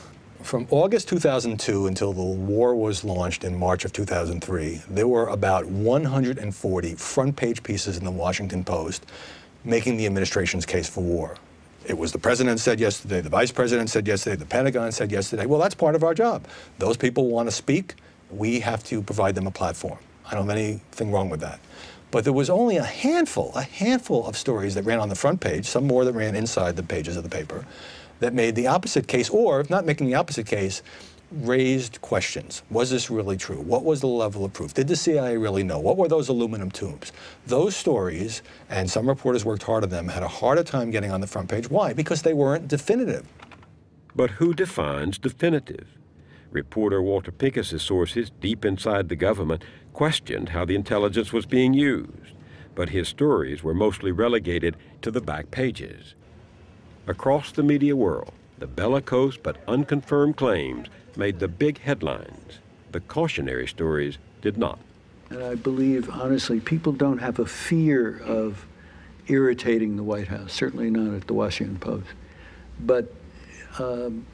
From August two thousand two until the war was launched in March of two thousand three, there were about one hundred forty front-page pieces in the Washington Post making the administration's case for war. It was the president said yesterday, the vice president said yesterday, the Pentagon said yesterday. Well, that's part of our job. Those people want to speak. We have to provide them a platform. I don't have anything wrong with that. But there was only a handful, a handful of stories that ran on the front page, some more that ran inside the pages of the paper, that made the opposite case, or if not making the opposite case, raised questions. Was this really true? What was the level of proof? Did the C I A really know? What were those aluminum tubes? Those stories, and some reporters worked hard on them, had a harder time getting on the front page. Why? Because they weren't definitive. But who defines definitive? Reporter Walter Pincus's sources deep inside the government questioned how the intelligence was being used, but his stories were mostly relegated to the back pages. Across the media world, the bellicose but unconfirmed claims made the big headlines. The cautionary stories did not. And I believe, honestly, people don't have a fear of irritating the White House, certainly not at the Washington Post. But um,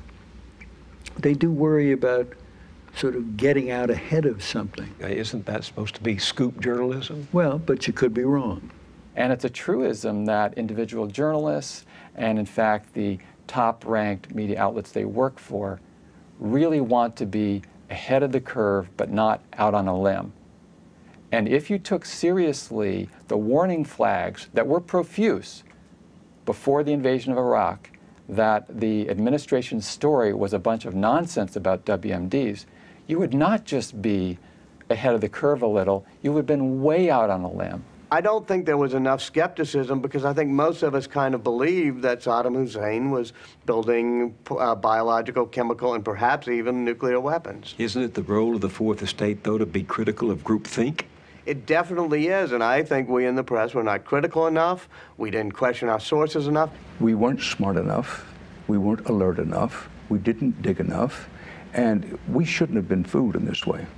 they do worry about sort of getting out ahead of something. Isn't that supposed to be scoop journalism? Well, but you could be wrong. And it's a truism that individual journalists and, in fact, the top-ranked media outlets they work for really want to be ahead of the curve, but not out on a limb. And if you took seriously the warning flags that were profuse before the invasion of Iraq, that the administration's story was a bunch of nonsense about W M Ds, you would not just be ahead of the curve a little, you would have been way out on a limb. I don't think there was enough skepticism because I think most of us kind of believed that Saddam Hussein was building uh, biological, chemical, and perhaps even nuclear weapons. Isn't it the role of the fourth estate, though, to be critical of groupthink? It definitely is, and I think we in the press were not critical enough. We didn't question our sources enough. We weren't smart enough. We weren't alert enough. We didn't dig enough. And we shouldn't have been fooled in this way.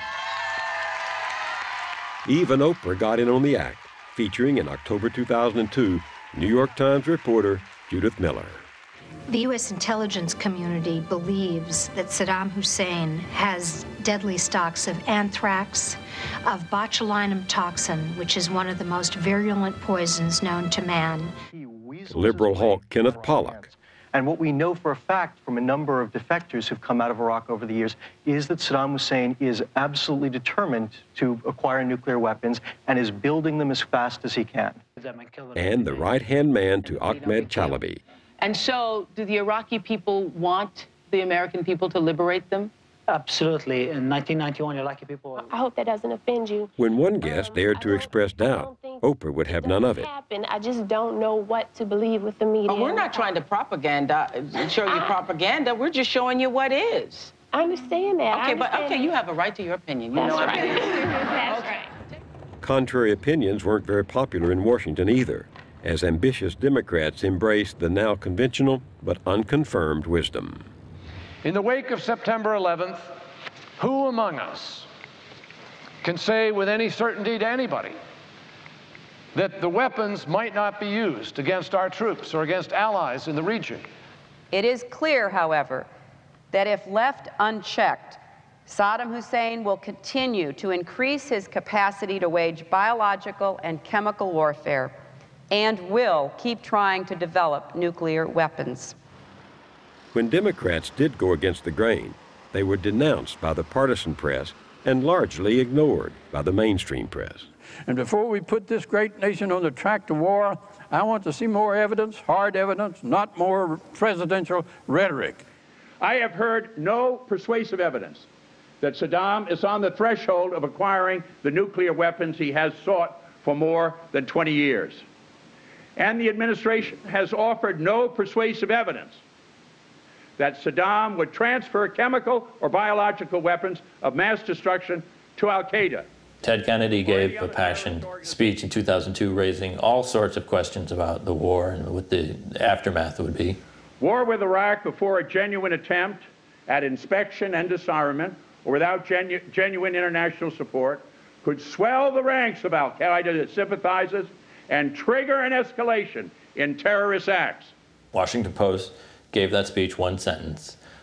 Even Oprah got in on the act, featuring in October two thousand two, New York Times reporter Judith Miller. The U S intelligence community believes that Saddam Hussein has deadly stocks of anthrax, of botulinum toxin, which is one of the most virulent poisons known to man. Liberal hawk Kenneth Pollock. And what we know for a fact from a number of defectors who've come out of Iraq over the years is that Saddam Hussein is absolutely determined to acquire nuclear weapons and is building them as fast as he can. And the right-hand man to Ahmed Chalabi. And so, do the Iraqi people want the American people to liberate them? Absolutely. In nineteen ninety-one, Iraqi people... I hope that doesn't offend you. When one guest dared to express doubt, Oprah would have none of it. Happen. I just don't know what to believe with the media. Oh, we're not trying to propaganda, show you I, propaganda. We're just showing you what is. I understand that. Okay, understand but okay, that. you have a right to your opinion. You That's know right. That's okay. right. Contrary opinions weren't very popular in Washington either, as ambitious Democrats embraced the now conventional but unconfirmed wisdom. In the wake of September eleventh, who among us can say with any certainty to anybody that the weapons might not be used against our troops or against allies in the region? It is clear, however, that if left unchecked, Saddam Hussein will continue to increase his capacity to wage biological and chemical warfare and will keep trying to develop nuclear weapons. When Democrats did go against the grain, they were denounced by the partisan press and largely ignored by the mainstream press. And before we put this great nation on the track to war, I want to see more evidence, hard evidence, not more presidential rhetoric. I have heard no persuasive evidence that Saddam is on the threshold of acquiring the nuclear weapons he has sought for more than twenty years. And the administration has offered no persuasive evidence that Saddam would transfer chemical or biological weapons of mass destruction to al-Qaeda. Ted Kennedy gave a passionate speech in two thousand two raising all sorts of questions about the war and what the aftermath would be. War with Iraq before a genuine attempt at inspection and disarmament or without genu genuine international support could swell the ranks of al-Qaeda sympathizers and trigger an escalation in terrorist acts. Washington Post gave that speech one sentence.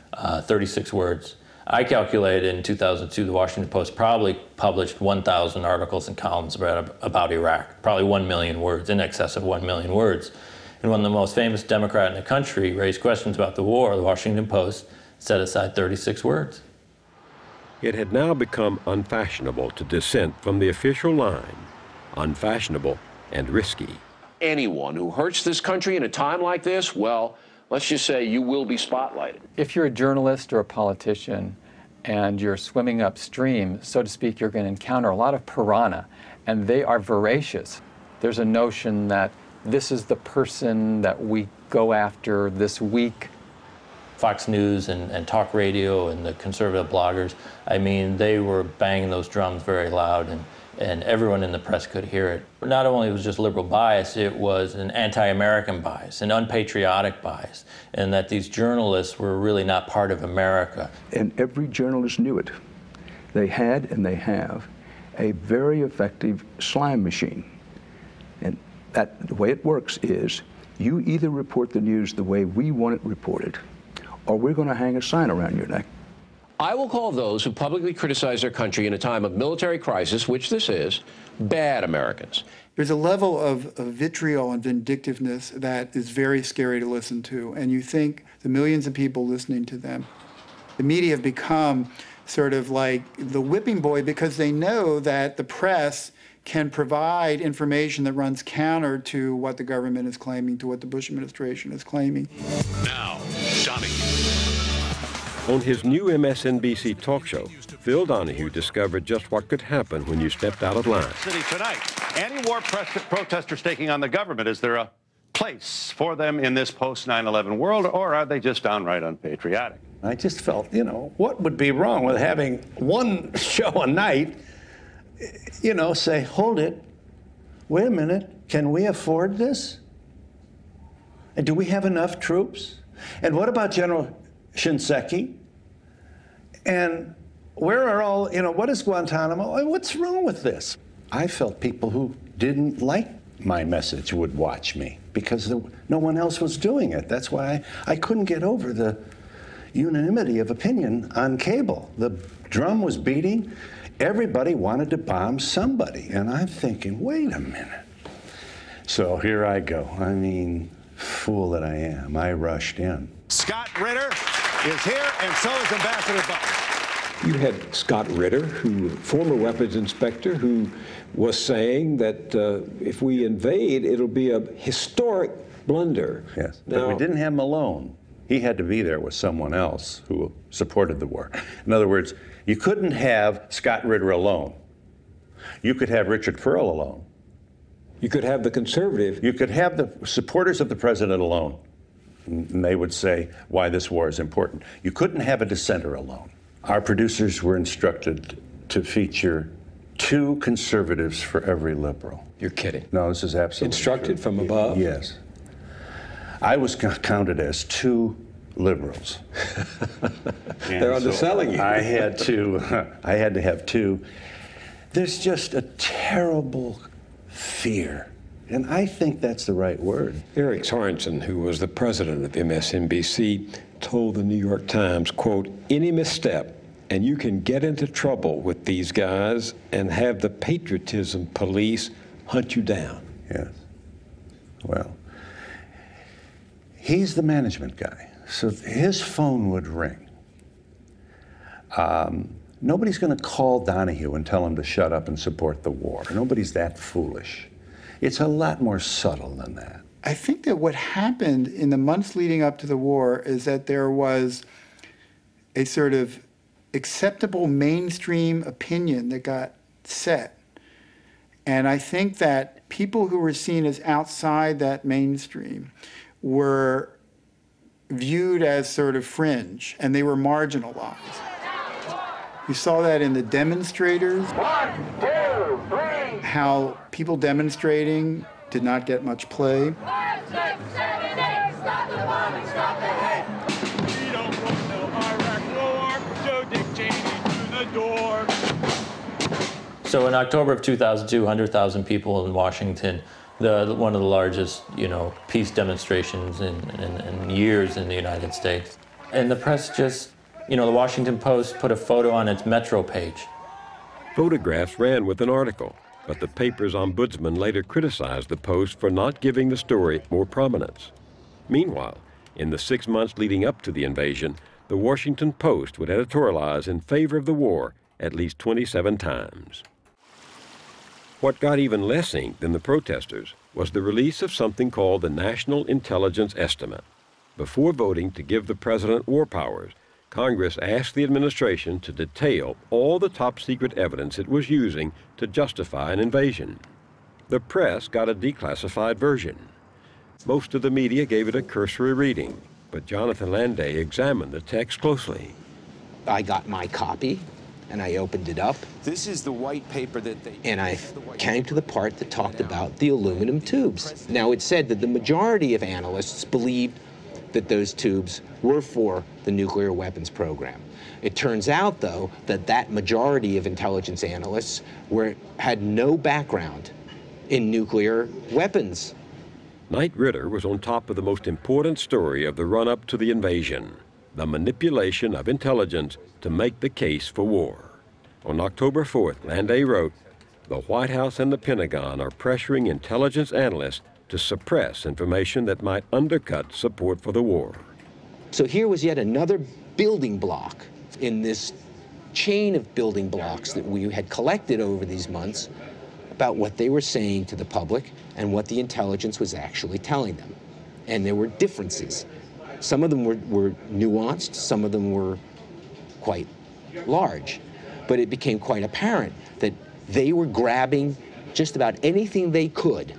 uh, thirty-six words. I calculated in two thousand two, the Washington Post probably published one thousand articles and columns about, about Iraq, probably one million words, in excess of one million words. And when the most famous Democrat in the country raised questions about the war, the Washington Post set aside thirty-six words. It had now become unfashionable to dissent from the official line, unfashionable and risky. Anyone who hurts this country in a time like this, well, let's just say you will be spotlighted. If you're a journalist or a politician and you're swimming upstream, so to speak, you're going to encounter a lot of piranha, and they are voracious. There's a notion that this is the person that we go after this week. Fox News and, and talk radio and the conservative bloggers, I mean, they were banging those drums very loud, and, and everyone in the press could hear it. Not only was it just liberal bias, it was an anti-American bias, an unpatriotic bias, and that these journalists were really not part of America. And every journalist knew it. They had and they have a very effective slime machine. And that, the way it works is, you either report the news the way we want it reported, or we're going to hang a sign around your neck. I will call those who publicly criticize their country in a time of military crisis, which this is, bad Americans. There's a level of, of vitriol and vindictiveness that is very scary to listen to. And you think the millions of people listening to them, the media have become sort of like the whipping boy, because they know that the press can provide information that runs counter to what the government is claiming, to what the Bush administration is claiming. Now, Donahue. On his new M S N B C talk show, Phil Donahue discovered just what could happen when you stepped out of line. City tonight. Anti-war protesters taking on the government. Is there a place for them in this post nine eleven world, or are they just downright unpatriotic? I just felt, you know, what would be wrong with having one show a night, you know, say, hold it, wait a minute, can we afford this? And do we have enough troops? And what about General Shinseki? And where are all, you know, what is Guantanamo? What's wrong with this? I felt people who didn't like my message would watch me because the, no one else was doing it. That's why I, I couldn't get over the unanimity of opinion on cable. The drum was beating. Everybody wanted to bomb somebody. And I'm thinking, wait a minute. So here I go. I mean, fool that I am. I rushed in. Scott Ritter is here, and so is Ambassador Butler. You had Scott Ritter, who, former weapons inspector, who was saying that uh, if we invade, it'll be a historic blunder. Yes, now, but we didn't have him alone. He had to be there with someone else who supported the war. In other words, you couldn't have Scott Ritter alone. You could have Richard Pearl alone. You could have the conservative. You could have the supporters of the president alone, and they would say why this war is important. You couldn't have a dissenter alone. Our producers were instructed to feature two conservatives for every liberal. You're kidding. No, this is absolutely Instructed true. from above? Yes. I was counted as two liberals. They're underselling you. I had to, I had to have two. There's just a terrible fear, and I think that's the right word. Eric Sorensen, who was the president of M S N B C, told the New York Times, quote, any misstep and you can get into trouble with these guys and have the patriotism police hunt you down. Yes. Well, he's the management guy, so his phone would ring. Um, nobody's going to call Donahue and tell him to shut up and support the war. Nobody's that foolish. It's a lot more subtle than that. I think that what happened in the months leading up to the war is that there was a sort of acceptable mainstream opinion that got set. And I think that people who were seen as outside that mainstream were viewed as sort of fringe, and they were marginalized. You saw that in the demonstrators. One, two, three. How people demonstrating did not get much play. Five, six, seven, eight. Stop the bombing, stop the hate. We don't want no Iraq war. Joe Dick Cheney through the door. So in October of two thousand two, one hundred thousand people in Washington, the, the one of the largest, you know, peace demonstrations in, in, in years in the United States. And the press just, you know, the Washington Post put a photo on its Metro page. Photographs ran with an article, but the paper's ombudsman later criticized the Post for not giving the story more prominence. Meanwhile, in the six months leading up to the invasion, the Washington Post would editorialize in favor of the war at least twenty-seven times. What got even less ink than the protesters was the release of something called the National Intelligence Estimate. Before voting to give the president war powers, Congress asked the administration to detail all the top-secret evidence it was using to justify an invasion. The press got a declassified version. Most of the media gave it a cursory reading, but Jonathan Landay examined the text closely. I got my copy, and I opened it up. This is the white paper that they... And I came to the part that talked about the aluminum tubes. Now, it said that the majority of analysts believed that those tubes were for the nuclear weapons program. It turns out, though, that that majority of intelligence analysts were, had no background in nuclear weapons. Knight Ridder was on top of the most important story of the run-up to the invasion, the manipulation of intelligence to make the case for war. On October fourth, Landay wrote, "The White House and the Pentagon are pressuring intelligence analysts to suppress information that might undercut support for the war." So here was yet another building block in this chain of building blocks that we had collected over these months about what they were saying to the public and what the intelligence was actually telling them. And there were differences. Some of them were, were nuanced, some of them were quite large. But it became quite apparent that they were grabbing just about anything they could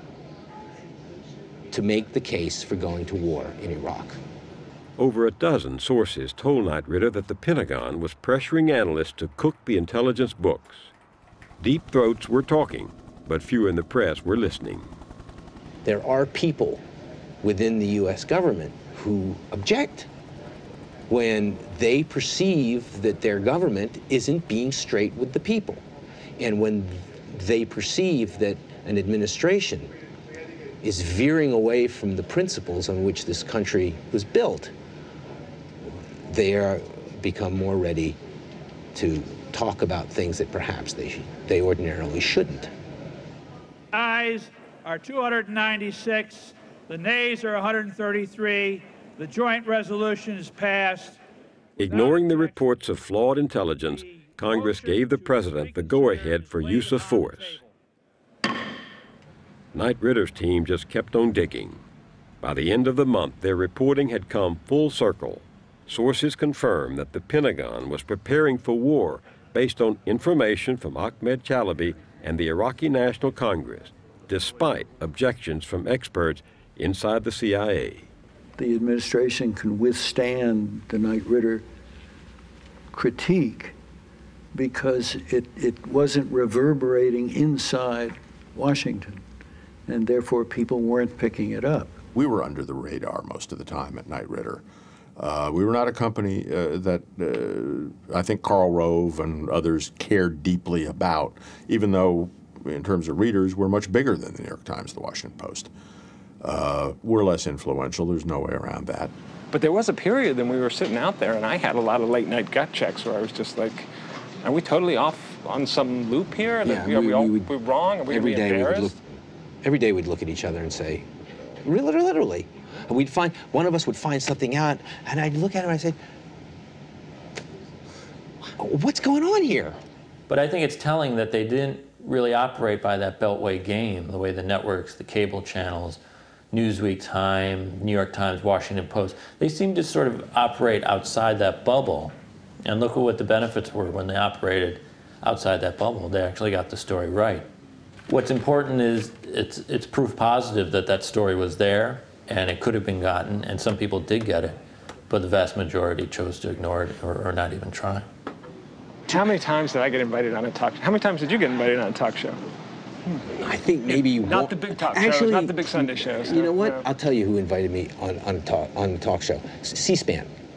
to make the case for going to war in Iraq. Over a dozen sources told Knight Ridder that the Pentagon was pressuring analysts to cook the intelligence books. Deep throats were talking, but few in the press were listening. There are people within the U S government who object when they perceive that their government isn't being straight with the people, and when they perceive that an administration is veering away from the principles on which this country was built. They are become more ready to talk about things that perhaps they, they ordinarily shouldn't. Ayes are two hundred ninety-six, the nays are one hundred thirty-three, the joint resolution is passed. Ignoring the reports of flawed intelligence, Congress gave the president the go-ahead for use of force. Knight Ridder's team just kept on digging. By the end of the month, their reporting had come full circle. Sources confirmed that the Pentagon was preparing for war based on information from Ahmed Chalabi and the Iraqi National Congress, despite objections from experts inside the C I A. The administration can withstand the Knight Ridder critique because it, it wasn't reverberating inside Washington, and therefore people weren't picking it up. We were under the radar most of the time at Knight Ridder. Uh, we were not a company uh, that uh, I think Karl Rove and others cared deeply about, even though in terms of readers, we're much bigger than the New York Times, the Washington Post. Uh, we're less influential, there's no way around that. But there was a period when we were sitting out there and I had a lot of late night gut checks where I was just like, are we totally off on some loop here? Yeah, are we, we all we would, we wrong? Are we every day embarrassed? we would look, every day we'd look at each other and say, really, literally. And we'd find, one of us would find something out and I'd look at it and I'd say, what's going on here? But I think it's telling that they didn't really operate by that Beltway game, the way the networks, the cable channels, Newsweek, Time, New York Times, Washington Post, they seemed to sort of operate outside that bubble. And look at what the benefits were when they operated outside that bubble. They actually got the story right. What's important is it's, it's proof positive that that story was there and it could have been gotten, and some people did get it, but the vast majority chose to ignore it or, or not even try. How many times did I get invited on a talk show? How many times did you get invited on a talk show? I think maybe you Not won't. the big talk Actually, shows, not the big Sunday shows. You know what? No. I'll tell you who invited me on, on, a talk, on a talk show. C-SPAN.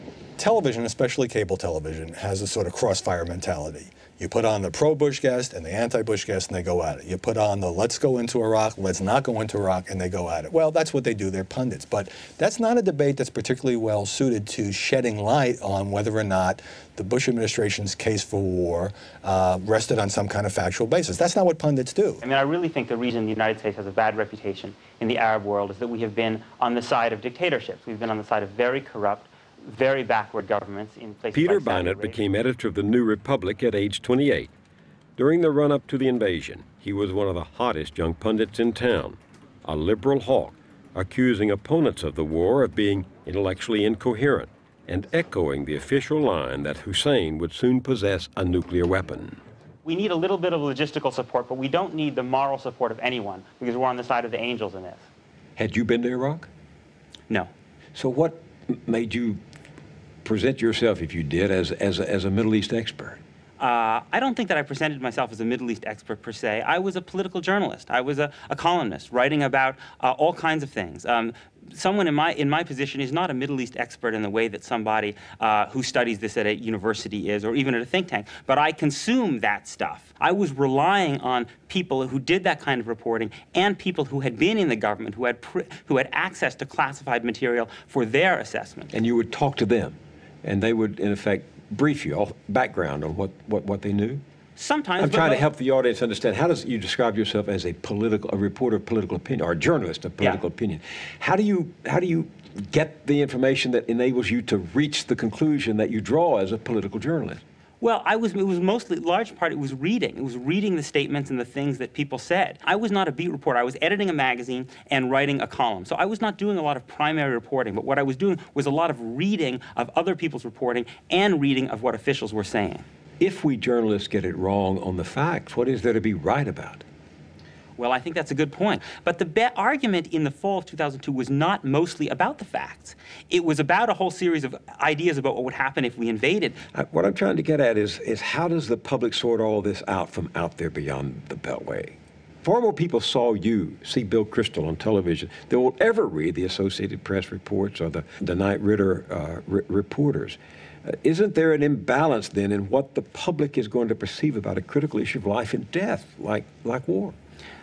television, especially cable television, has a sort of crossfire mentality. You put on the pro-Bush guest and the anti-Bush guest, and they go at it. You put on the let's go into Iraq, let's not go into Iraq, and they go at it. Well, that's what they do. They're pundits. But that's not a debate that's particularly well suited to shedding light on whether or not the Bush administration's case for war uh, rested on some kind of factual basis. That's not what pundits do. I mean, I really think the reason the United States has a bad reputation in the Arab world is that we have been on the side of dictatorships. We've been on the side of very corrupt, very backward governments in places Peter like Saudi Bynett Arabia. became editor of the New Republic at age twenty-eight. During the run-up to the invasion, he was one of the hottest young pundits in town, a liberal hawk, accusing opponents of the war of being intellectually incoherent and echoing the official line that Hussein would soon possess a nuclear weapon. We need a little bit of logistical support, but we don't need the moral support of anyone because we're on the side of the angels in this. Had you been to Iraq? No. So what made you present yourself, if you did, as, as, a, as a Middle East expert? Uh, I don't think that I presented myself as a Middle East expert per se. I was a political journalist. I was a, a columnist writing about uh, all kinds of things. Um, someone in my, in my position is not a Middle East expert in the way that somebody uh, who studies this at a university is, or even at a think tank, but I consume that stuff. I was relying on people who did that kind of reporting and people who had been in the government, who had, pr who had access to classified material for their assessment. And you would talk to them, and they would, in effect, brief you, all background on what, what, what they knew? Sometimes. I'm trying to help the audience understand, how does you describe yourself as a political, a reporter of political opinion, or a journalist of political Yeah. opinion? How do you, how do you get the information that enables you to reach the conclusion that you draw as a political journalist? Well, I was, it was mostly, large part, it was reading. It was reading the statements and the things that people said. I was not a beat reporter. I was editing a magazine and writing a column. So I was not doing a lot of primary reporting, but what I was doing was a lot of reading of other people's reporting and reading of what officials were saying. If we journalists get it wrong on the facts, what is there to be right about? Well, I think that's a good point. But the be argument in the fall of two thousand two was not mostly about the facts. It was about a whole series of ideas about what would happen if we invaded. Uh, what I'm trying to get at is, is how does the public sort all this out from out there beyond the Beltway? Far more people saw you, see Bill Kristol on television, than will ever read the Associated Press reports or the, the Knight Ridder uh, re reporters. Uh, isn't there an imbalance then in what the public is going to perceive about a critical issue of life and death, like, like war?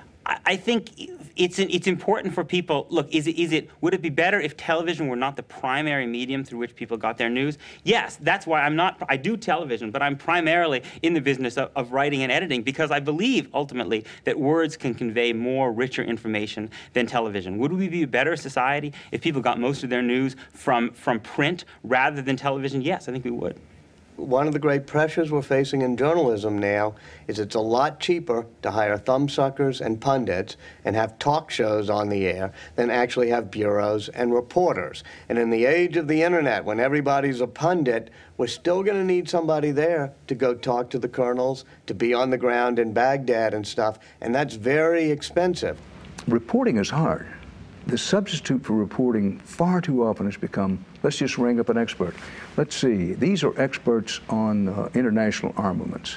I think it's it's important for people. Look, is it is it would it be better if television were not the primary medium through which people got their news? Yes, that's why I'm not. I do television, but I'm primarily in the business of, of writing and editing because I believe ultimately that words can convey more richer information than television. Would we be a better society if people got most of their news from from print rather than television? Yes, I think we would. One of the great pressures we're facing in journalism now is it's a lot cheaper to hire thumbsuckers and pundits and have talk shows on the air than actually have bureaus and reporters. And in the age of the internet, when everybody's a pundit, we're still going to need somebody there to go talk to the colonels, to be on the ground in Baghdad and stuff, and that's very expensive. Reporting is hard. The substitute for reporting far too often has become, let's just ring up an expert. Let's see, these are experts on uh, international armaments.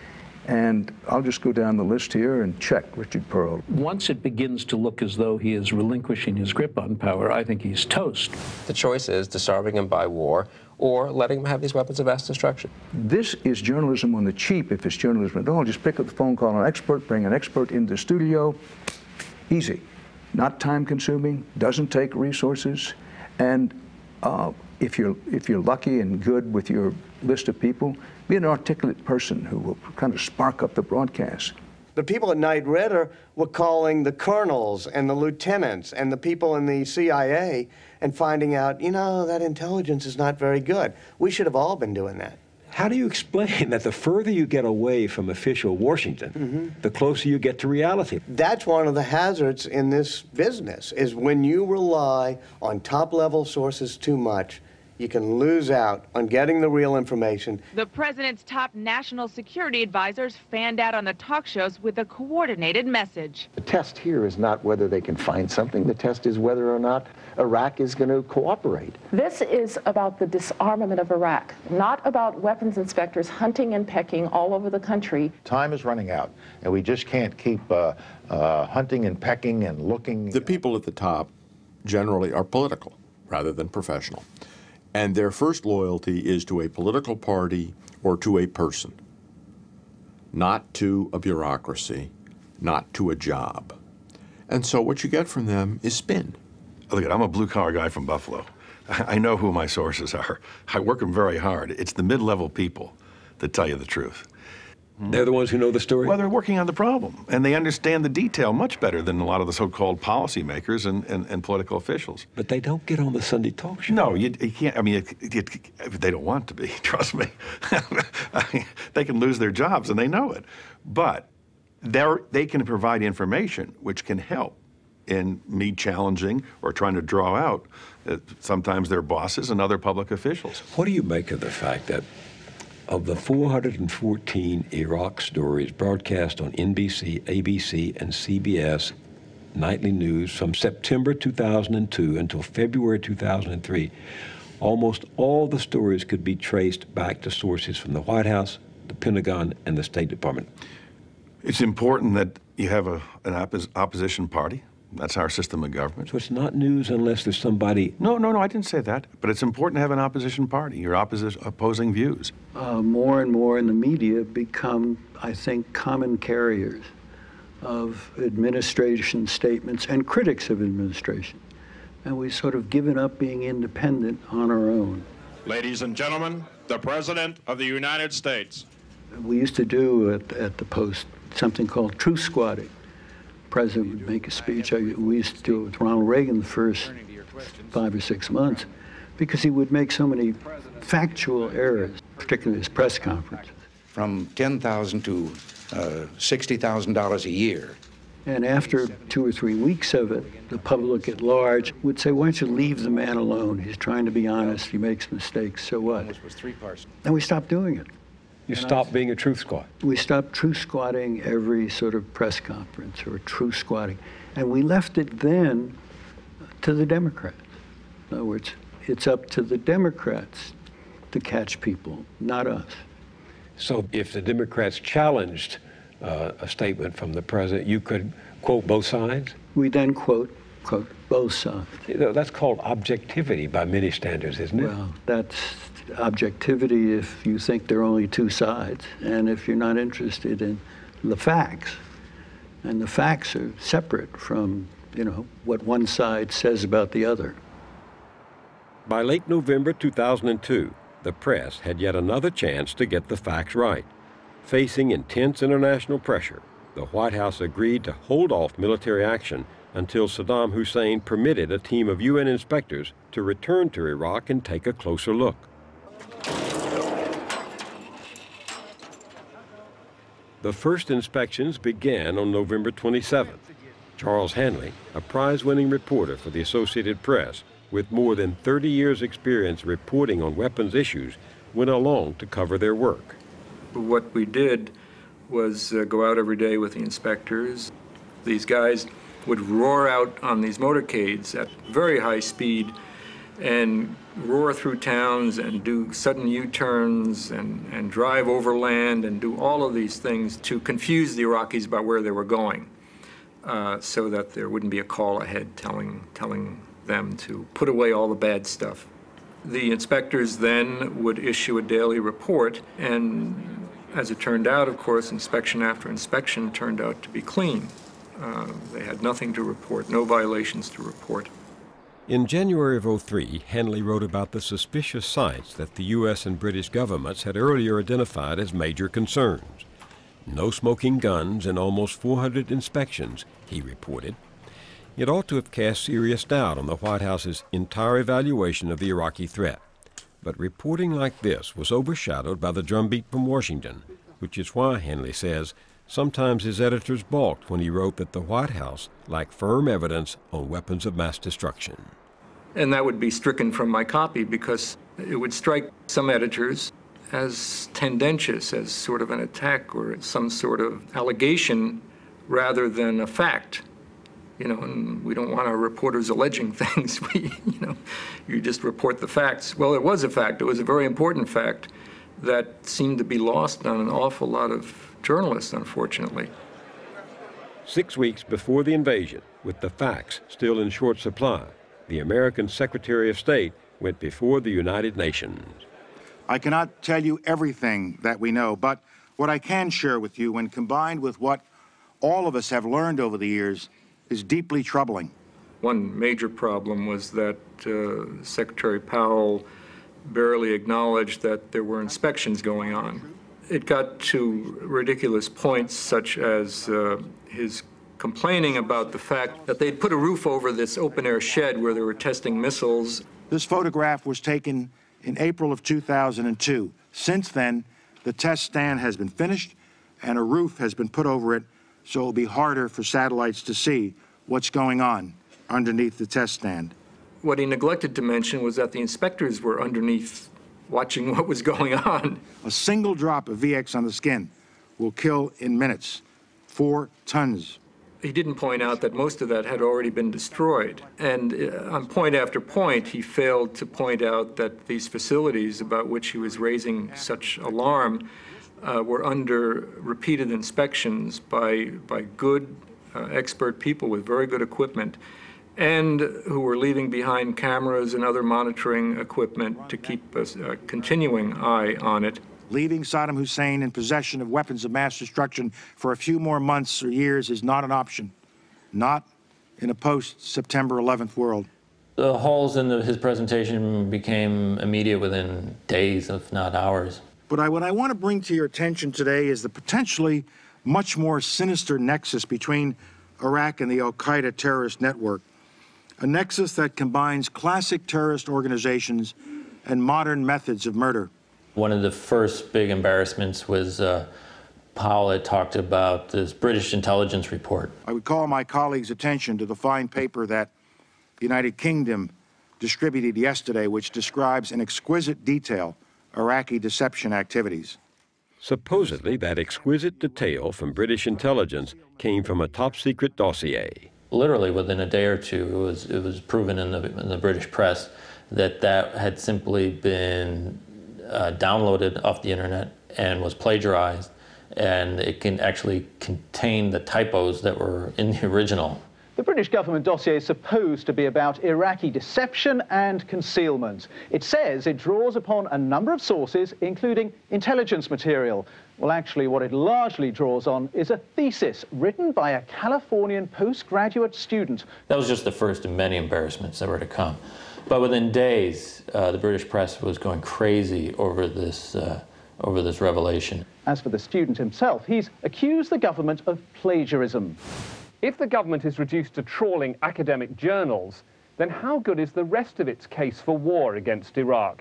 And I'll just go down the list here and check Richard Pearl. Once it begins to look as though he is relinquishing his grip on power, I think he's toast. The choice is disarming him by war or letting him have these weapons of mass destruction. This is journalism on the cheap, if it's journalism at all. Just pick up the phone, call an expert, bring an expert into the studio. Easy. Not time-consuming, doesn't take resources, and uh, if you're if you're lucky and good with your list of people, be an articulate person who will kind of spark up the broadcast. The people at Knight Ridder were calling the colonels and the lieutenants and the people in the C I A and finding out, you know, that intelligence is not very good. We should have all been doing that. How do you explain that the further you get away from official Washington, mm-hmm. the closer you get to reality? That's one of the hazards in this business, is when you rely on top-level sources too much, you can lose out on getting the real information. The president's top national security advisors fanned out on the talk shows with a coordinated message. The test here is not whether they can find something. The test is whether or not Iraq is going to cooperate. This is about the disarmament of Iraq, not about weapons inspectors hunting and pecking all over the country. Time is running out, and we just can't keep uh, uh, hunting and pecking and looking. The people at the top generally are political rather than professional. And their first loyalty is to a political party or to a person, not to a bureaucracy, not to a job. And so what you get from them is spin. Look, I'm a blue-collar guy from Buffalo. I know who my sources are. I work them very hard. It's the mid-level people that tell you the truth. They're the ones who know the story? Well, they're working on the problem, and they understand the detail much better than a lot of the so-called policymakers and, and, and political officials. But they don't get on the Sunday talk show. No, you, you can't. I mean, it, it, it, they don't want to be, trust me. I mean, they can lose their jobs, and they know it. But they're, they can provide information which can help in me challenging or trying to draw out uh, sometimes their bosses and other public officials. What do you make of the fact that of the four hundred fourteen Iraq stories broadcast on N B C, A B C, and C B S nightly news from September two thousand two until February two thousand three, almost all the stories could be traced back to sources from the White House, the Pentagon, and the State Department? It's important that you have a, an oppos opposition party. That's our system of government. So it's not news unless there's somebody... No, no, no, I didn't say that. But it's important to have an opposition party, your opposi opposing views. Uh, more and more in the media become, I think, common carriers of administration statements and critics of administration. And we've sort of given up being independent on our own. Ladies and gentlemen, the President of the United States. We used to do at, at the Post something called truth squatting. The president would make a speech. I, we used to do it with Ronald Reagan the first five or six months because he would make so many factual errors, particularly his press conferences. From ten thousand dollars to uh, sixty thousand dollars a year. And after two or three weeks of it, the public at large would say, why don't you leave the man alone? He's trying to be honest. He makes mistakes. So what? And we stopped doing it. You stopped being a truth squad. We stopped truth squatting every sort of press conference or truth squatting. And we left it then to the Democrats. In other words, it's up to the Democrats to catch people, not us. So if the Democrats challenged uh, a statement from the president, you could quote both sides? We then quote, quote, both sides. You know, that's called objectivity by many standards, isn't it? Well, that's objectivity if you think there are only two sides and if you're not interested in the facts. And the facts are separate from, you know, what one side says about the other. By late November two thousand two, the press had yet another chance to get the facts right. Facing intense international pressure, the White House agreed to hold off military action until Saddam Hussein permitted a team of U N inspectors to return to Iraq and take a closer look. The first inspections began on November twenty-seventh. Charles Hanley, a prize-winning reporter for the Associated Press, with more than thirty years' experience reporting on weapons issues, went along to cover their work. What we did was uh, go out every day with the inspectors. These guys would roar out on these motorcades at very high speed and roar through towns and do sudden U-turns and, and drive overland and do all of these things to confuse the Iraqis about where they were going, uh, so that there wouldn't be a call ahead telling, telling them to put away all the bad stuff. The inspectors then would issue a daily report, and as it turned out, of course, inspection after inspection turned out to be clean. Uh, they had nothing to report, no violations to report. In January of oh three, Hanley wrote about the suspicious sites that the U S and British governments had earlier identified as major concerns. No smoking guns and almost four hundred inspections, he reported. It ought to have cast serious doubt on the White House's entire evaluation of the Iraqi threat. But reporting like this was overshadowed by the drumbeat from Washington, which is why, Hanley says, sometimes his editors balked when he wrote that the White House lacked firm evidence on weapons of mass destruction. And that would be stricken from my copy because it would strike some editors as tendentious, as sort of an attack or some sort of allegation rather than a fact. You know, and we don't want our reporters alleging things. We, you know, you just report the facts. Well, it was a fact. It was a very important fact that seemed to be lost on an awful lot of journalists, unfortunately. Six weeks before the invasion, with the facts still in short supply, the American Secretary of State went before the United Nations. I cannot tell you everything that we know, but what I can share with you, when combined with what all of us have learned over the years, is deeply troubling. One major problem was that uh, Secretary Powell barely acknowledged that there were inspections going on. It got to ridiculous points, such as uh, his complaining about the fact that they'd put a roof over this open-air shed where they were testing missiles. This photograph was taken in April of two thousand two. Since then, the test stand has been finished and a roof has been put over it, so it'll be harder for satellites to see what's going on underneath the test stand. What he neglected to mention was that the inspectors were underneath watching what was going on. A single drop of V X on the skin will kill in minutes, four tons. He didn't point out that most of that had already been destroyed. And uh, on point after point, he failed to point out that these facilities about which he was raising such alarm uh, were under repeated inspections by, by good, uh, expert people with very good equipment, and who were leaving behind cameras and other monitoring equipment to keep a, a continuing eye on it. Leaving Saddam Hussein in possession of weapons of mass destruction for a few more months or years is not an option, not in a post-September eleventh world. The holes in the, his presentation became immediate within days, if not hours. But I, what I want to bring to your attention today is the potentially much more sinister nexus between Iraq and the al-Qaeda terrorist network, a nexus that combines classic terrorist organizations and modern methods of murder. One of the first big embarrassments was uh, Powell had talked about this British intelligence report. I would call my colleagues' attention to the fine paper that the United Kingdom distributed yesterday, which describes in exquisite detail Iraqi deception activities. Supposedly, that exquisite detail from British intelligence came from a top-secret dossier. Literally within a day or two, it was, it was proven in the, in the British press that that had simply been uh, downloaded off the internet and was plagiarized, and it can actually contain the typos that were in the original. The British government dossier is supposed to be about Iraqi deception and concealment. It says it draws upon a number of sources, including intelligence material. Well, actually, what it largely draws on is a thesis written by a Californian postgraduate student. That was just the first of many embarrassments that were to come. But within days, uh, the British press was going crazy over this, uh, over this revelation. As for the student himself, he's accused the government of plagiarism. If the government is reduced to trawling academic journals, then how good is the rest of its case for war against Iraq?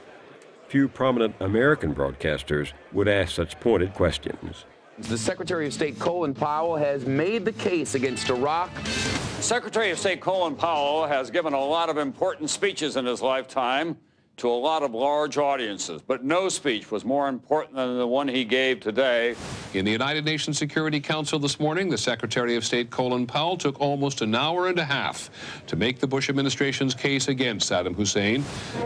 Few prominent American broadcasters would ask such pointed questions. The Secretary of State Colin Powell has made the case against Iraq. Secretary of State Colin Powell has given a lot of important speeches in his lifetime to a lot of large audiences, but no speech was more important than the one he gave today. In the United Nations Security Council this morning, the Secretary of State Colin Powell took almost an hour and a half to make the Bush administration's case against Saddam Hussein.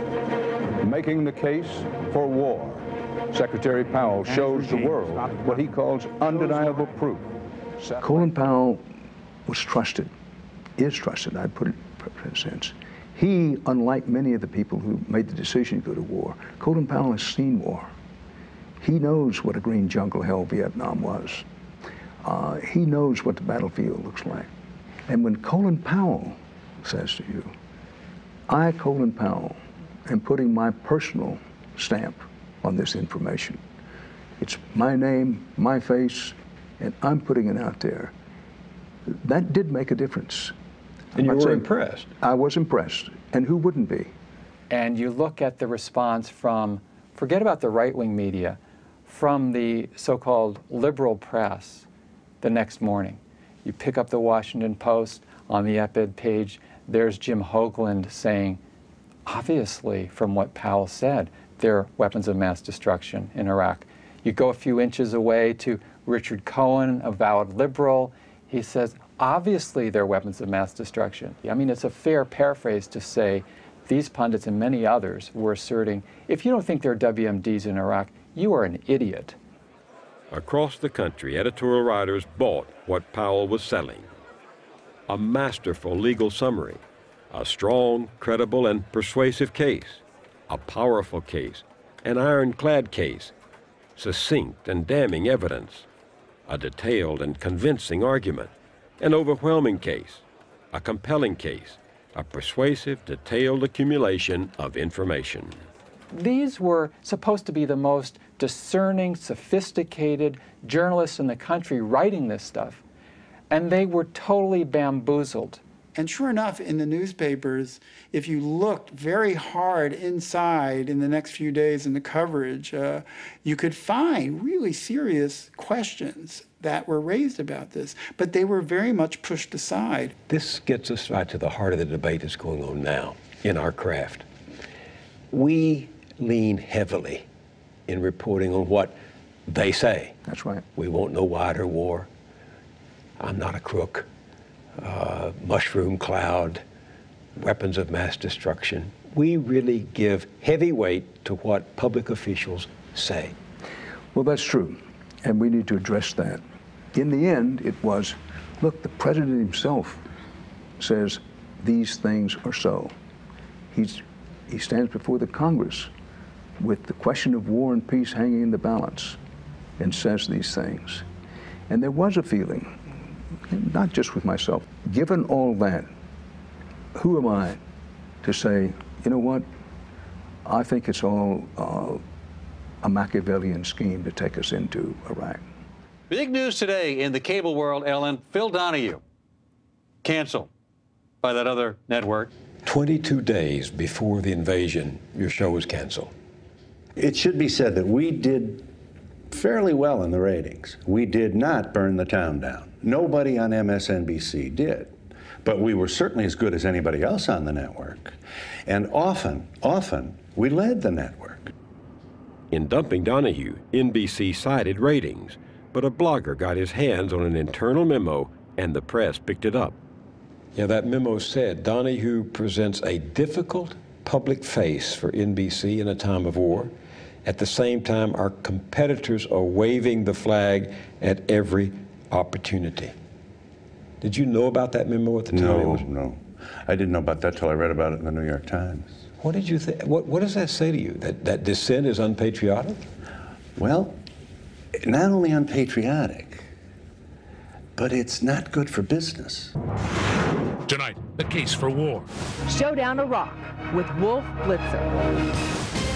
Making the case for war, Secretary Powell shows the world what he calls undeniable proof. Colin Powell was trusted, is trusted, I'd put it in a sense. He, unlike many of the people who made the decision to go to war, Colin Powell has seen war. He knows what a green jungle hell Vietnam was. Uh, he knows what the battlefield looks like. And when Colin Powell says to you, I, Colin Powell, am putting my personal stamp on this information. It's my name, my face, and I'm putting it out there. That did make a difference. And you were impressed? I was impressed. And who wouldn't be? And you look at the response from, forget about the right-wing media, from the so-called liberal press the next morning. You pick up the Washington Post, on the op-ed page, there's Jim Hoagland saying, obviously, from what Powell said, there are weapons of mass destruction in Iraq. You go a few inches away to Richard Cohen, a vowed liberal. He says, obviously, there are weapons of mass destruction. I mean, it's a fair paraphrase to say these pundits and many others were asserting, if you don't think there are W M Ds in Iraq, you are an idiot. Across the country, editorial writers bought what Powell was selling. A masterful legal summary, A strong, credible, and persuasive case. A powerful case. An ironclad case. Succinct and damning evidence. A detailed and convincing argument. An overwhelming case. A compelling case. A persuasive, detailed accumulation of information. These were supposed to be the most discerning, sophisticated journalists in the country writing this stuff, and they were totally bamboozled. And sure enough, in the newspapers, if you looked very hard inside in the next few days in the coverage, uh, you could find really serious questions that were raised about this, but they were very much pushed aside. This gets us right to the heart of the debate that's going on now in our craft. We lean heavily in reporting on what they say. That's right. We want no wider war. I'm not a crook. Uh, mushroom cloud, weapons of mass destruction. We really give heavy weight to what public officials say. Well, that's true, and we need to address that. In the end, it was, look, the president himself says these things are so. He's, he stands before the Congress with the question of war and peace hanging in the balance and says these things. And there was a feeling, not just with myself, given all that, who am I to say, you know what, I think it's all uh, a Machiavellian scheme to take us into Iraq. Big news today in the cable world, Ellen. Phil Donahue canceled by that other network. twenty-two days before the invasion, your show was canceled. It should be said that we did fairly well in the ratings. We did not burn the town down. Nobody on M S N B C did. But we were certainly as good as anybody else on the network. And often, often, we led the network. In dumping Donahue, N B C cited ratings, but a blogger got his hands on an internal memo and the press picked it up. Yeah, that memo said Donahue presents a difficult public face for N B C in a time of war. At the same time, our competitors are waving the flag at every opportunity. Did you know about that memo at the time? No, no. I didn't know about that till I read about it in the New York Times. What did you think? What, what does that say to you? That, that dissent is unpatriotic? Well, not only unpatriotic, but it's not good for business. Tonight, the case for war. Showdown Iraq with Wolf Blitzer.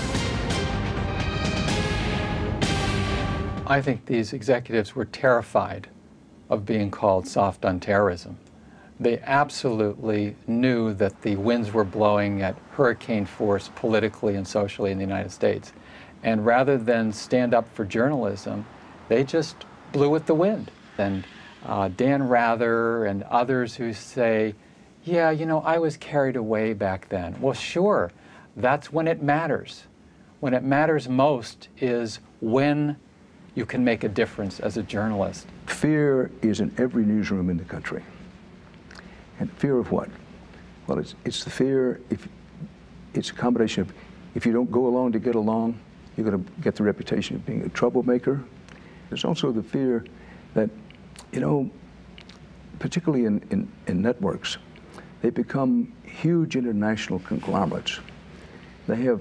I think these executives were terrified of being called soft on terrorism. They absolutely knew that the winds were blowing at hurricane force politically and socially in the United States. And rather than stand up for journalism, they just blew with the wind. And uh, Dan Rather and others who say, yeah, you know, I was carried away back then. Well, sure, that's when it matters. When it matters most is when you can make a difference as a journalist. Fear is in every newsroom in the country. And fear of what? Well, it's, it's the fear, if it's a combination of, if you don't go along to get along, you're going to get the reputation of being a troublemaker. There's also the fear that, you know, particularly in, in, in networks, they become huge international conglomerates. They have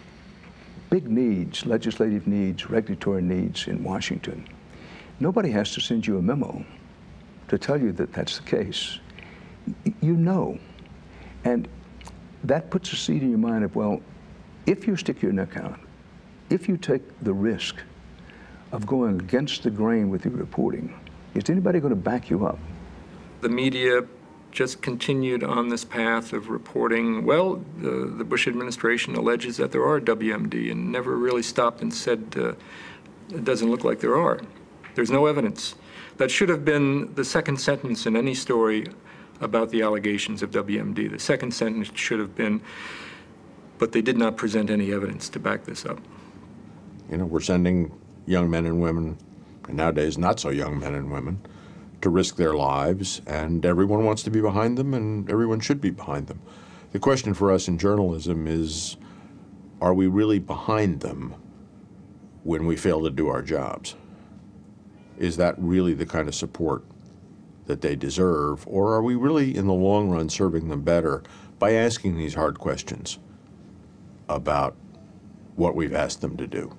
big needs, legislative needs, regulatory needs in Washington. Nobody has to send you a memo to tell you that that's the case. Y- you know. And that puts a seed in your mind of, well, if you stick your neck out, if you take the risk of going against the grain with your reporting, is anybody going to back you up? The media just continued on this path of reporting, well, the, the Bush administration alleges that there are W M D, and never really stopped and said, uh, it doesn't look like there are. There's no evidence. That should have been the second sentence in any story about the allegations of W M D. The second sentence should have been, but they did not present any evidence to back this up. You know, we're sending young men and women, and nowadays not so young men and women, to risk their lives, and everyone wants to be behind them, and everyone should be behind them. The question for us in journalism is, are we really behind them when we fail to do our jobs? Is that really the kind of support that they deserve, or are we really, in the long run, serving them better by asking these hard questions about what we've asked them to do.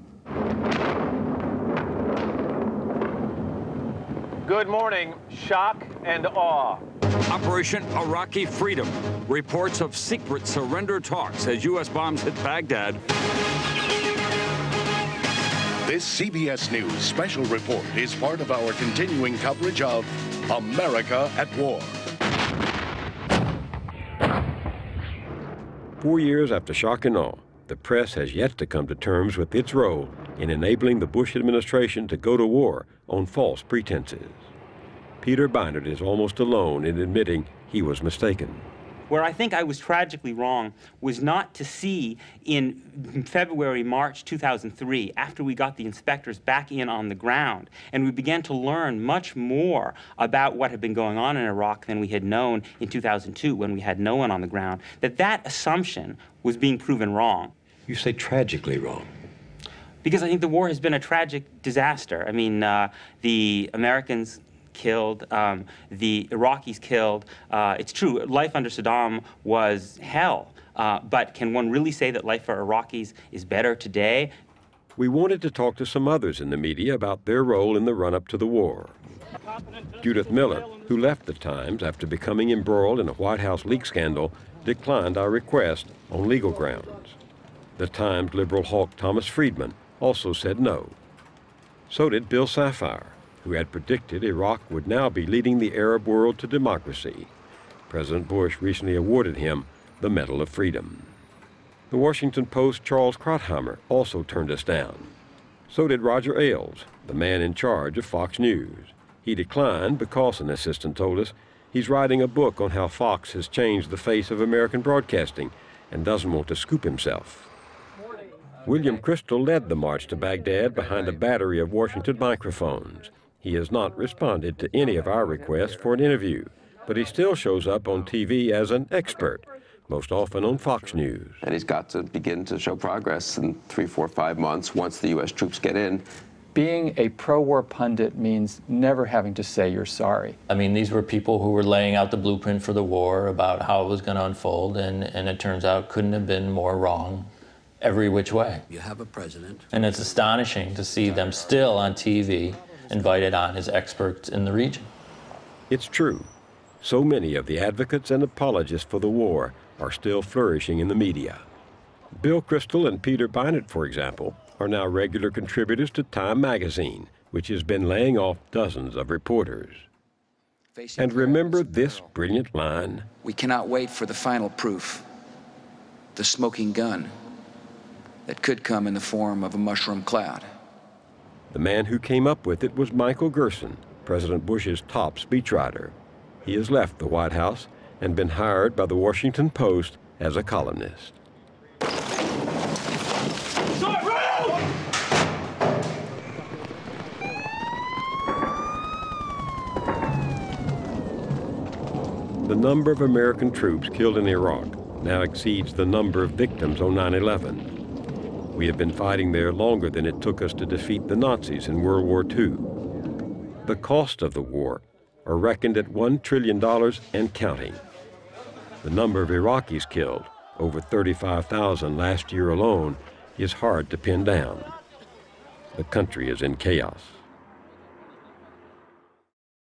Good morning. Shock and awe. Operation Iraqi Freedom. Reports of secret surrender talks as U S bombs hit Baghdad. This C B S News special report is part of our continuing coverage of America at War. Four years after shock and awe, the press has yet to come to terms with its role in enabling the Bush administration to go to war on false pretenses. Peter Beinart is almost alone in admitting he was mistaken. Where I think I was tragically wrong was not to see in February, March two thousand three, after we got the inspectors back in on the ground, and we began to learn much more about what had been going on in Iraq than we had known in two thousand two when we had no one on the ground, that that assumption was being proven wrong. You say tragically wrong. Because I think the war has been a tragic disaster. I mean, uh, the Americans killed, um, the Iraqis killed. Uh, it's true, life under Saddam was hell. Uh, but can one really say that life for Iraqis is better today? We wanted to talk to some others in the media about their role in the run-up to the war. Judith Miller, who left the Times after becoming embroiled in a White House leak scandal, declined our request on legal grounds. The Times liberal hawk Thomas Friedman also said no. So did Bill Safire, who had predicted Iraq would now be leading the Arab world to democracy. President Bush recently awarded him the Medal of Freedom. The Washington Post's Charles Krauthammer also turned us down. So did Roger Ailes, the man in charge of Fox News. He declined because, an assistant told us, he's writing a book on how Fox has changed the face of American broadcasting and doesn't want to scoop himself. William Crystal led the march to Baghdad behind a battery of Washington microphones. He has not responded to any of our requests for an interview, but he still shows up on T V as an expert, most often on Fox News. And he's got to begin to show progress in three, four, five months once the U S troops get in. Being a pro-war pundit means never having to say you're sorry. I mean, these were people who were laying out the blueprint for the war about how it was going to unfold, and, and it turns out couldn't have been more wrong every which way. You have a president. And it's astonishing to see them still on T V, invited on as experts in the region. It's true. So many of the advocates and apologists for the war are still flourishing in the media. Bill Crystal and Peter Beinart, for example, are now regular contributors to Time magazine, which has been laying off dozens of reporters. And remember this brilliant line? We cannot wait for the final proof, the smoking gun that could come in the form of a mushroom cloud. The man who came up with it was Michael Gerson, President Bush's top speechwriter. He has left the White House and been hired by the Washington Post as a columnist. The number of American troops killed in Iraq now exceeds the number of victims on nine eleven. We have been fighting there longer than it took us to defeat the Nazis in World War Two. The cost of the war are reckoned at one trillion dollars and counting. The number of Iraqis killed, over thirty-five thousand last year alone, is hard to pin down. The country is in chaos.